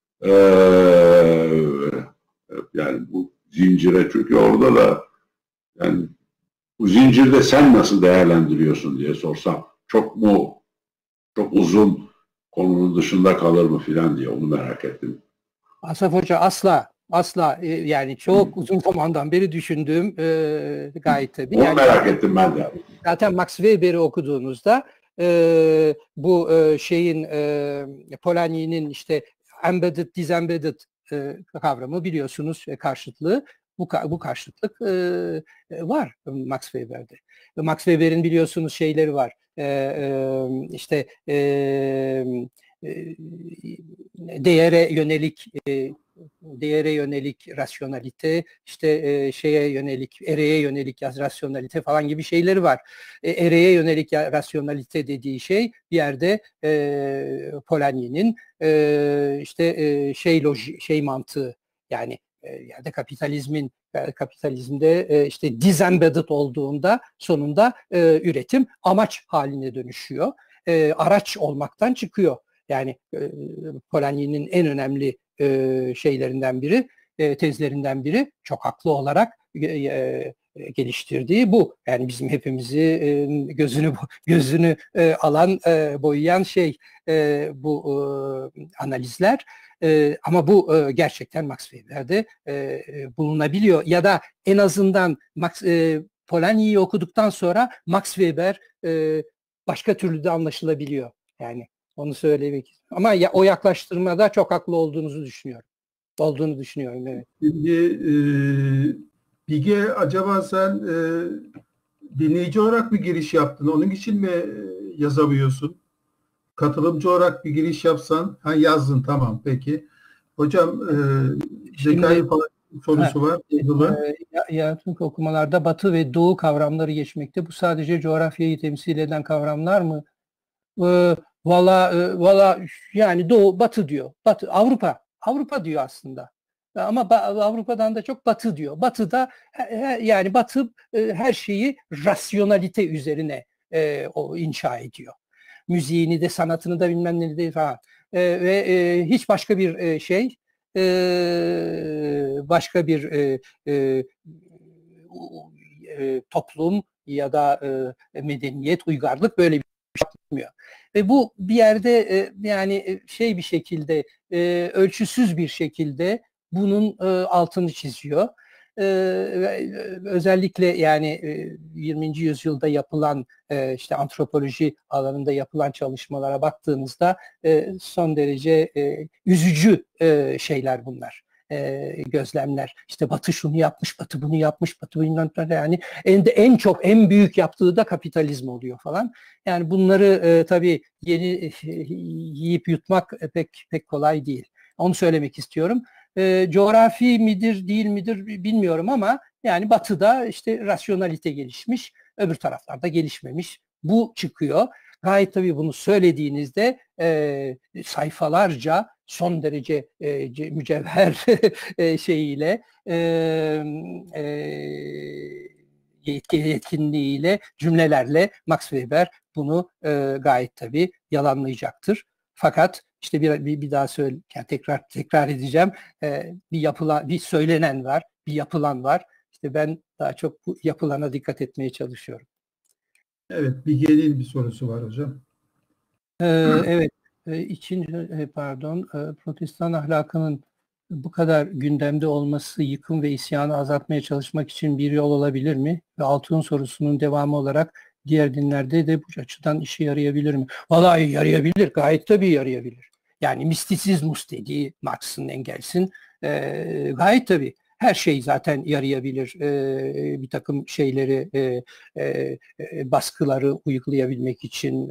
yani bu zincire çünkü orada da yani bu zincirde sen nasıl değerlendiriyorsun diye sorsam çok uzun konunun dışında kalır mı filan diye onu merak ettim. Asaf Hoca asla yani çok uzun zamandan beri düşündüğüm gayet tabii. Onu merak ettim ben de. Zaten Max Weber'i okuduğunuzda bu Polanyi'nin işte embedded, disembedded kavramı biliyorsunuz karşıtlığı. Bu karşıtlık var Max Weber'de. Max Weber'in biliyorsunuz şeyleri var. Değere yönelik rasyonalite, ereğe yönelik rasyonalite falan gibi şeyleri var. Ereğe yönelik rasyonalite dediği şey bir yerde Polanyi'nin mantığı yani yerde kapitalizmde disembedded olduğunda sonunda üretim amaç haline dönüşüyor. Araç olmaktan çıkıyor. Yani Polanyi'nin en önemli tezlerinden biri çok haklı olarak geliştirdiği bu. Yani bizim hepimizi gözünü alan, boyayan bu analizler. Ama bu gerçekten Max Weber'de bulunabiliyor. Ya da en azından Polanyi'yi okuduktan sonra Max Weber başka türlü de anlaşılabiliyor. Yani onu söylemek. Ama o yaklaştırmada çok haklı olduğunu düşünüyorum. Evet. Şimdi Bige acaba sen dinleyici olarak bir giriş yaptın. Onun için mi yazamıyorsun? Katılımcı olarak bir giriş yapsan. Yazdın tamam peki. Hocam Zekai falan sorusu var. Yaratımlık okumalarda Batı ve Doğu kavramları geçmekte. Bu sadece coğrafyayı temsil eden kavramlar mı? Valla yani Doğu, Batı diyor. Avrupa diyor aslında. Ama Avrupa'dan da çok Batı diyor. Batı'da yani Batı her şeyi rasyonalite üzerine inşa ediyor. Müziğini de sanatını da bilmem ne de falan. Ve hiç başka bir başka bir toplum ya da medeniyet, uygarlık böyle bir şey yapmıyor. Ve bu bir yerde yani bir şekilde ölçüsüz bir şekilde bunun altını çiziyor. Özellikle yani 20. yüzyılda yapılan antropoloji alanında yapılan çalışmalara baktığınızda son derece üzücü şeyler bunlar. gözlemler. İşte Batı şunu yapmış, Batı bunu yapmış, Batı bunu yapmış. Yani en büyük yaptığı da kapitalizm oluyor falan. Yani bunları tabii yeni yiyip yutmak pek kolay değil. Onu söylemek istiyorum. Coğrafi midir değil midir bilmiyorum ama yani Batı'da işte rasyonalite gelişmiş, öbür taraflarda gelişmemiş. Bu çıkıyor. Gayet tabii bunu söylediğinizde sayfalarca son derece mücevher şeyiyle yetkinliğiyle, cümlelerle Max Weber bunu gayet tabii yalanlayacaktır. Fakat işte bir daha yani tekrar edeceğim. Bir söylenen var, bir yapılan var. İşte ben daha çok bu yapılana dikkat etmeye çalışıyorum. Evet, Bilge'nin bir sorusu var hocam. Evet, Protestan ahlakının bu kadar gündemde olması yıkım ve isyanı azaltmaya çalışmak için bir yol olabilir mi? Ve Altun sorusunun devamı olarak diğer dinlerde de bu açıdan işe yarayabilir mi? Vallahi yarayabilir, gayet tabii yarayabilir. Yani mistisizmus dediği Marx'ın, Engels'in gayet tabii. Her şey zaten yarayabilir bir takım şeyleri, baskıları uygulayabilmek için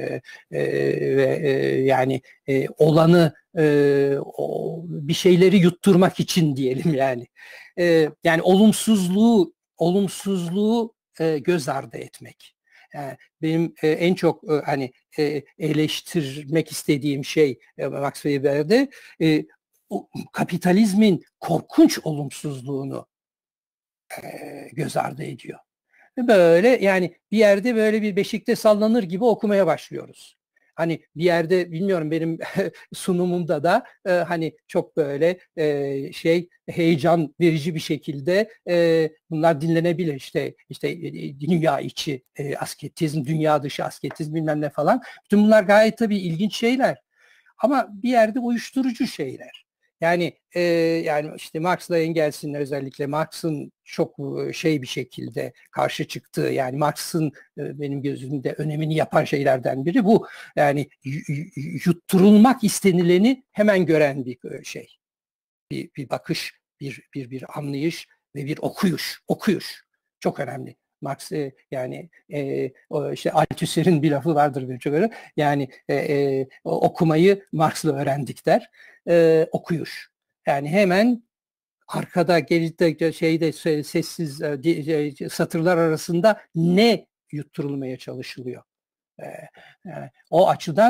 ve yani olanı bir şeyleri yutturmak için diyelim yani. Yani olumsuzluğu göz ardı etmek. Yani benim en çok hani eleştirmek istediğim şey Max Weber'de kapitalizmin korkunç olumsuzluğunu göz ardı ediyor. Böyle yani bir yerde böyle bir beşikte sallanır gibi okumaya başlıyoruz. Hani bir yerde bilmiyorum benim sunumumda da hani çok böyle heyecan verici bir şekilde bunlar dinlenebilir. İşte dünya içi asketizm, dünya dışı asketizm bilmem ne falan. Bütün bunlar gayet tabii ilginç şeyler. Ama bir yerde uyuşturucu şeyler. Yani işte Marx'la Engels'in özellikle Marx'ın çok bir şekilde karşı çıktığı yani Marx'ın benim gözümde önemini yapan şeylerden biri bu. Yani yutturulmak istenileni hemen gören bir şey. Bir bakış, bir anlayış ve bir okuyuş. Çok önemli. Marx yani işte Althusser'in bir lafı vardır bir çok öyle. Yani okumayı Marx'la öğrendik der. Okuyuş. Yani hemen arkada geride sessiz satırlar arasında ne yutturulmaya çalışılıyor. O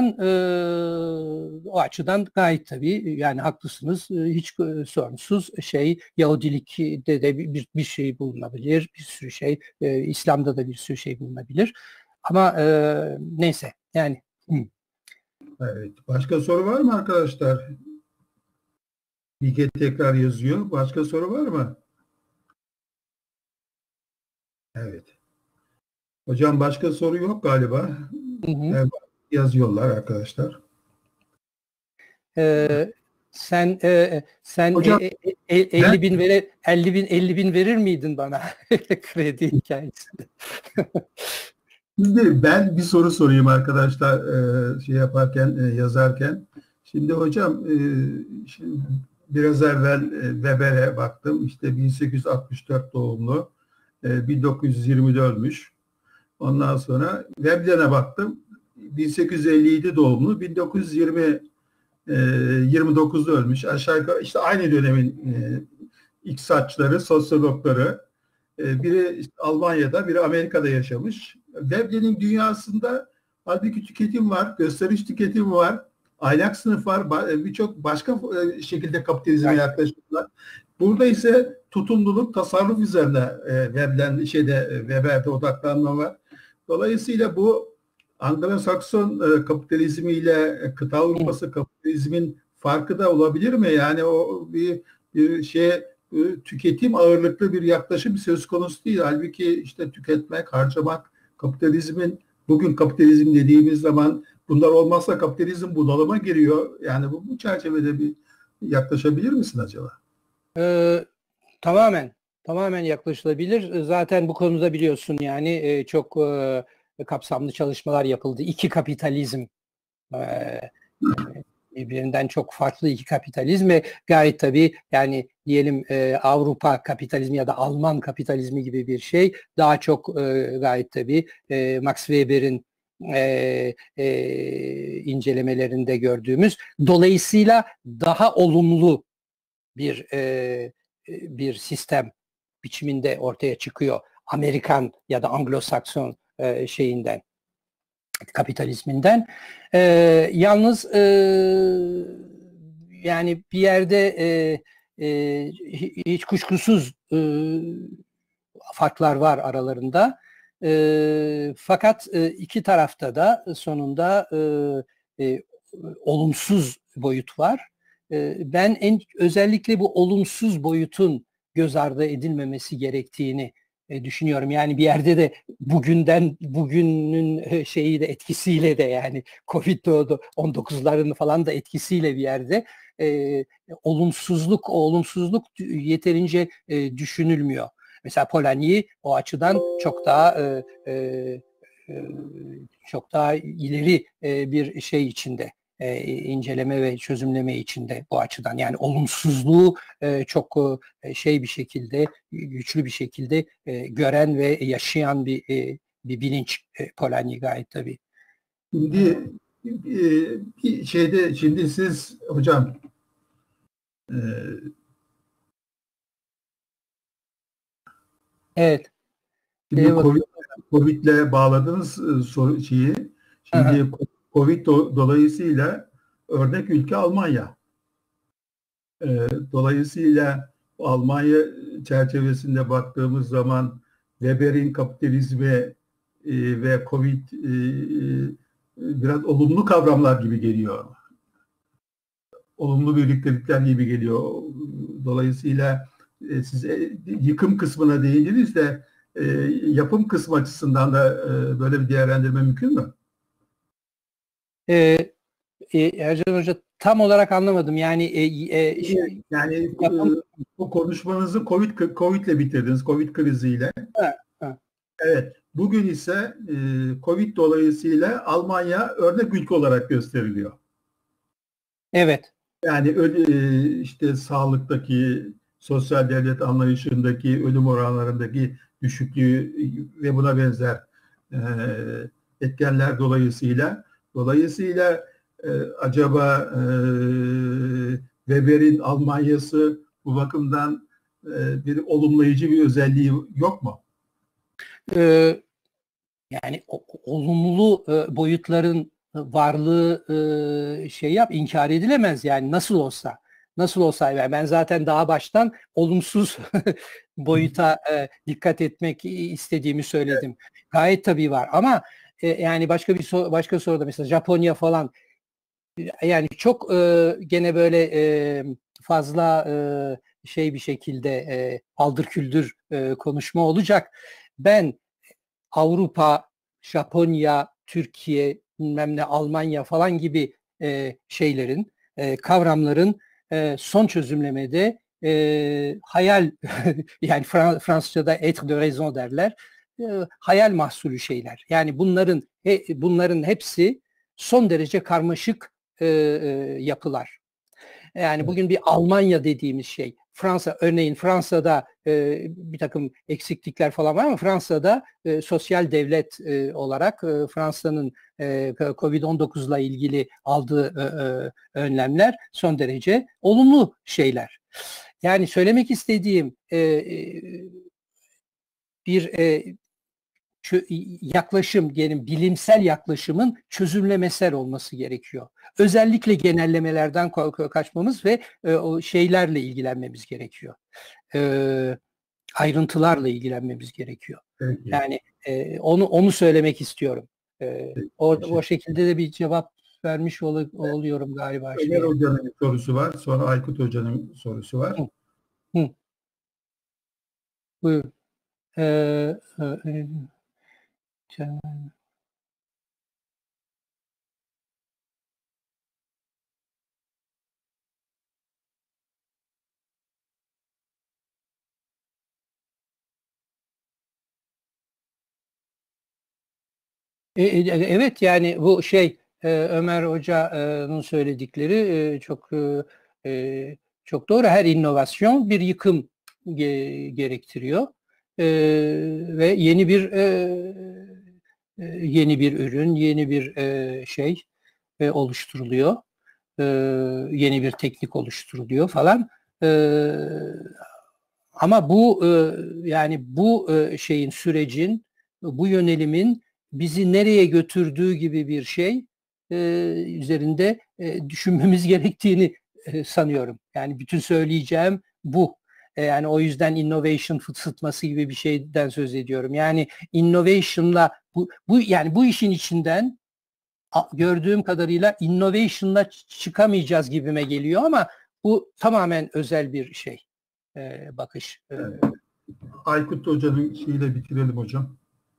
açıdan gayet tabii yani haklısınız, hiç sorunsuz Yahudilikte de bir şey bulunabilir, bir sürü şey, İslam'da da bir sürü şey bulunabilir ama neyse yani. Evet. Başka soru var mı arkadaşlar? Bilge tekrar yazıyor. Başka soru var mı? Evet. Hocam başka soru yok galiba. Evet, yazıyorlar arkadaşlar. Sen Hocam, 50 bin verir miydin bana kredi hikayesinde? Şimdi ben bir soru sorayım arkadaşlar yazarken. Şimdi hocam şimdi biraz evvel Weber'e baktım. İşte 1864 doğumlu, 1920'de ölmüş. Ondan sonra Veblen'e baktım. 1857 doğumlu, 1929'da ölmüş. Aşağı yukarı işte aynı dönemin iktisatçıları, sosyologları. Biri işte Almanya'da, biri Amerika'da yaşamış. Veblen'in dünyasında halbuki tüketim var, gösteriş tüketimi var, aylak sınıf var, birçok başka şekilde kapitalizme yaklaşımlar. Burada ise tutumluluk, tasarruf üzerine Weber'de odaklanma var. Dolayısıyla bu Anglo-Sakson kapitalizmi ile kıta Avrupası kapitalizmin farkı da olabilir mi? Yani o bir tüketim ağırlıklı bir yaklaşım söz konusu değil. Halbuki işte tüketmek, harcamak, bugün kapitalizm dediğimiz zaman bunlar olmazsa kapitalizm bunalıma giriyor. Yani bu çerçevede bir yaklaşabilir misin acaba? Tamamen yaklaşılabilir. Zaten bu konuda biliyorsun yani çok kapsamlı çalışmalar yapıldı. İki kapitalizm birbirinden çok farklı iki kapitalizm ve gayet tabii yani diyelim Avrupa kapitalizmi ya da Alman kapitalizmi gibi bir şey daha çok gayet tabii Max Weber'in incelemelerinde gördüğümüz, dolayısıyla daha olumlu bir sistem biçiminde ortaya çıkıyor Amerikan ya da Anglo-Sakson şeyinden, kapitalizminden. Yalnız yani bir yerde hiç kuşkusuz farklar var aralarında. Fakat iki tarafta da sonunda olumsuz boyut var. Ben özellikle bu olumsuz boyutun göz ardı edilmemesi gerektiğini düşünüyorum. Yani bir yerde de bugünün şeyi de etkisiyle de, yani Covid-19'ların falan da etkisiyle bir yerde olumsuzluk yeterince düşünülmüyor. Mesela Polanyi o açıdan çok daha ileri bir şey içinde, inceleme ve çözümleme içinde bu açıdan. Yani olumsuzluğu çok şey bir şekilde, güçlü bir şekilde gören ve yaşayan bir bilinç Polanyi gayet tabii. Şimdi bir şeyde, şimdi siz hocam evet. şimdi Covid'le bağladığınız şeyi, şimdi Covid dolayısıyla örnek ülke Almanya. Dolayısıyla Almanya çerçevesinde baktığımız zaman Weber'in kapitalizmi ve Covid biraz olumlu kavramlar gibi geliyor. Olumlu birliktelikler gibi geliyor. Dolayısıyla siz yıkım kısmına değindiniz de yapım kısmı açısından da böyle bir değerlendirme mümkün mü? Ercan Hoca, tam olarak anlamadım. Yani bu konuşmanızı Covid'le bitirdiniz, Covid kriziyle. Ha. Evet. Bugün ise Covid dolayısıyla Almanya örnek ülke olarak gösteriliyor. Evet. Yani işte sağlıktaki, sosyal devlet anlayışındaki, ölüm oranlarındaki düşüklüğü ve buna benzer etkenler dolayısıyla acaba Weber'in Almanya'sı bu bakımdan bir olumlayıcı bir özelliği yok mu? Yani olumlu boyutların varlığı inkar edilemez. Yani nasıl olsa yani ben zaten daha baştan olumsuz boyuta dikkat etmek istediğimi söyledim. Gayet tabii var ama yani başka soruda mesela Japonya falan, yani çok gene böyle fazla bir şekilde paldır küldür konuşma olacak. Ben Avrupa, Japonya, Türkiye, bilmem ne, Almanya falan gibi şeylerin, kavramların son çözümlemede hayal yani Fransızca'da être de raison derler. Hayal mahsulü şeyler. Yani bunların hepsi son derece karmaşık yapılar. Yani bugün bir Almanya dediğimiz şey, örneğin Fransa'da bir takım eksiklikler falan var ama Fransa'da sosyal devlet olarak Fransa'nın Covid-19'la ilgili aldığı önlemler son derece olumlu şeyler. Yani söylemek istediğim bir yaklaşım, diyelim bilimsel yaklaşımın çözümlemesel olması gerekiyor. Özellikle genellemelerden kaçmamız ve o şeylerle ilgilenmemiz gerekiyor. Ayrıntılarla ilgilenmemiz gerekiyor. Peki. Yani onu söylemek istiyorum. O şekilde de bir cevap vermiş oluyorum galiba. Ömer Hoca'nın sorusu var. Sonra Aykut Hoca'nın sorusu var. Hı. Buyurun. Evet, yani bu Ömer Hoca'nın söyledikleri çok doğru. Her inovasyon bir yıkım gerektiriyor ve yeni bir ürün, yeni bir şey oluşturuluyor, yeni bir teknik oluşturuluyor falan. Ama bu yani bu sürecin, bu yönelimin bizi nereye götürdüğü gibi bir şey üzerinde düşünmemiz gerektiğini sanıyorum. Yani bütün söyleyeceğim bu. Yani o yüzden innovation sıtması gibi bir şeyden söz ediyorum. Yani innovation'la yani bu işin içinden gördüğüm kadarıyla innovation'la çıkamayacağız gibime geliyor ama bu tamamen özel bir şey. Bakış. Evet. Aykut Hoca'nın şeyiyle bitirelim hocam.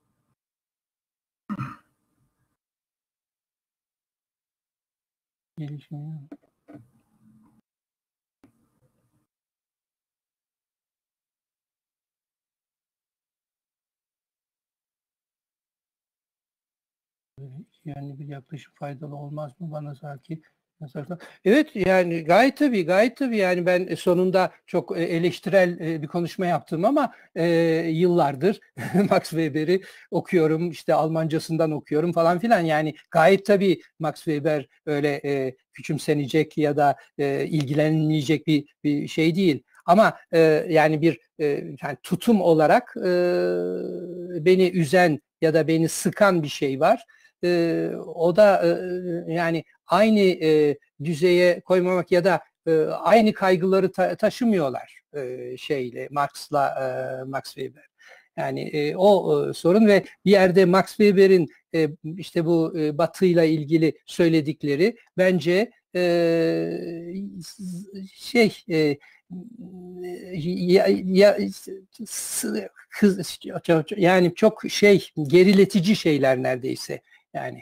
Yani bir yaklaşım faydalı olmaz mı bana sanki? Evet, yani gayet tabii yani ben sonunda çok eleştirel bir konuşma yaptım ama yıllardır Max Weber'i okuyorum, işte Almancasından okuyorum falan filan, yani gayet tabii Max Weber öyle küçümsenecek ya da ilgilenmeyecek bir şey değil. Ama yani bir yani tutum olarak beni üzen ya da beni sıkan bir şey var. O da yani aynı düzeye koymamak ya da aynı kaygıları taşımıyorlar Max Weber. Yani o sorun ve bir yerde Max Weber'in işte bu Batı'yla ilgili söyledikleri bence yani çok geriletici şeyler neredeyse. Yani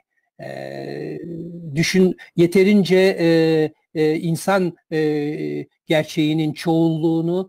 yeterince insan gerçeğinin çoğulluğunu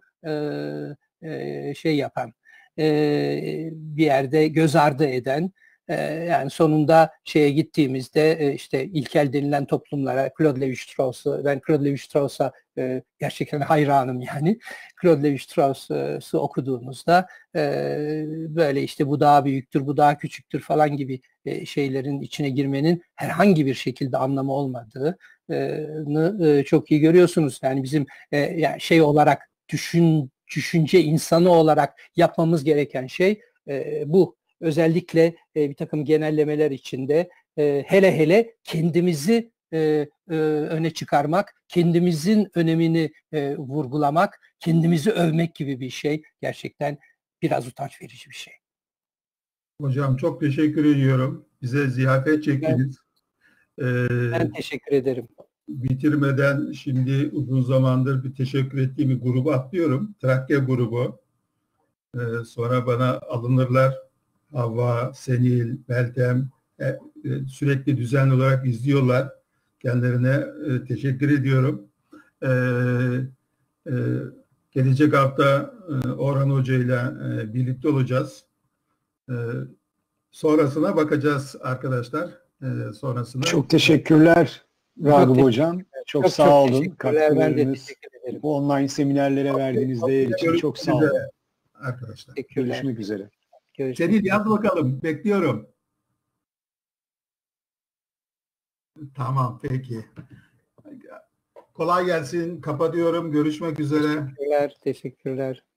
yapan, bir yerde göz ardı eden, yani sonunda gittiğimizde işte ilkel denilen toplumlara, Claude Lévi-Strauss'a gerçekten hayranım yani. Claude Lévi-Strauss'u okuduğumuzda böyle işte bu daha büyüktür, bu daha küçüktür falan gibi şeylerin içine girmenin herhangi bir şekilde anlamı olmadığını çok iyi görüyorsunuz. Yani bizim yani olarak düşünce insanı olarak yapmamız gereken şey bu. Özellikle bir takım genellemeler içinde hele kendimizi öne çıkarmak, kendimizin önemini vurgulamak, kendimizi övmek gibi bir şey gerçekten biraz utanç verici bir şey. Hocam çok teşekkür ediyorum. Bize ziyafet çektiniz. Ben teşekkür ederim. Bitirmeden şimdi uzun zamandır bir teşekkür ettiğim bir grubu atlıyorum. Trakya grubu. Sonra bana alınırlar. Havva, Senil, Meltem sürekli düzenli olarak izliyorlar. Kendilerine teşekkür ediyorum. Gelecek hafta Orhan Hoca ile birlikte olacağız. Sonrasına bakacağız arkadaşlar. Sonrasına. Çok teşekkürler Ragıp Hocam. Çok sağ olun. Katkılarınız, bu online seminerlere verdiğiniz değer için çok sağ olun. Arkadaşlar. Görüşmek üzere. Senil yaz bakalım. Bekliyorum. Tamam, peki. Kolay gelsin. Kapatıyorum. Görüşmek üzere. Teşekkürler.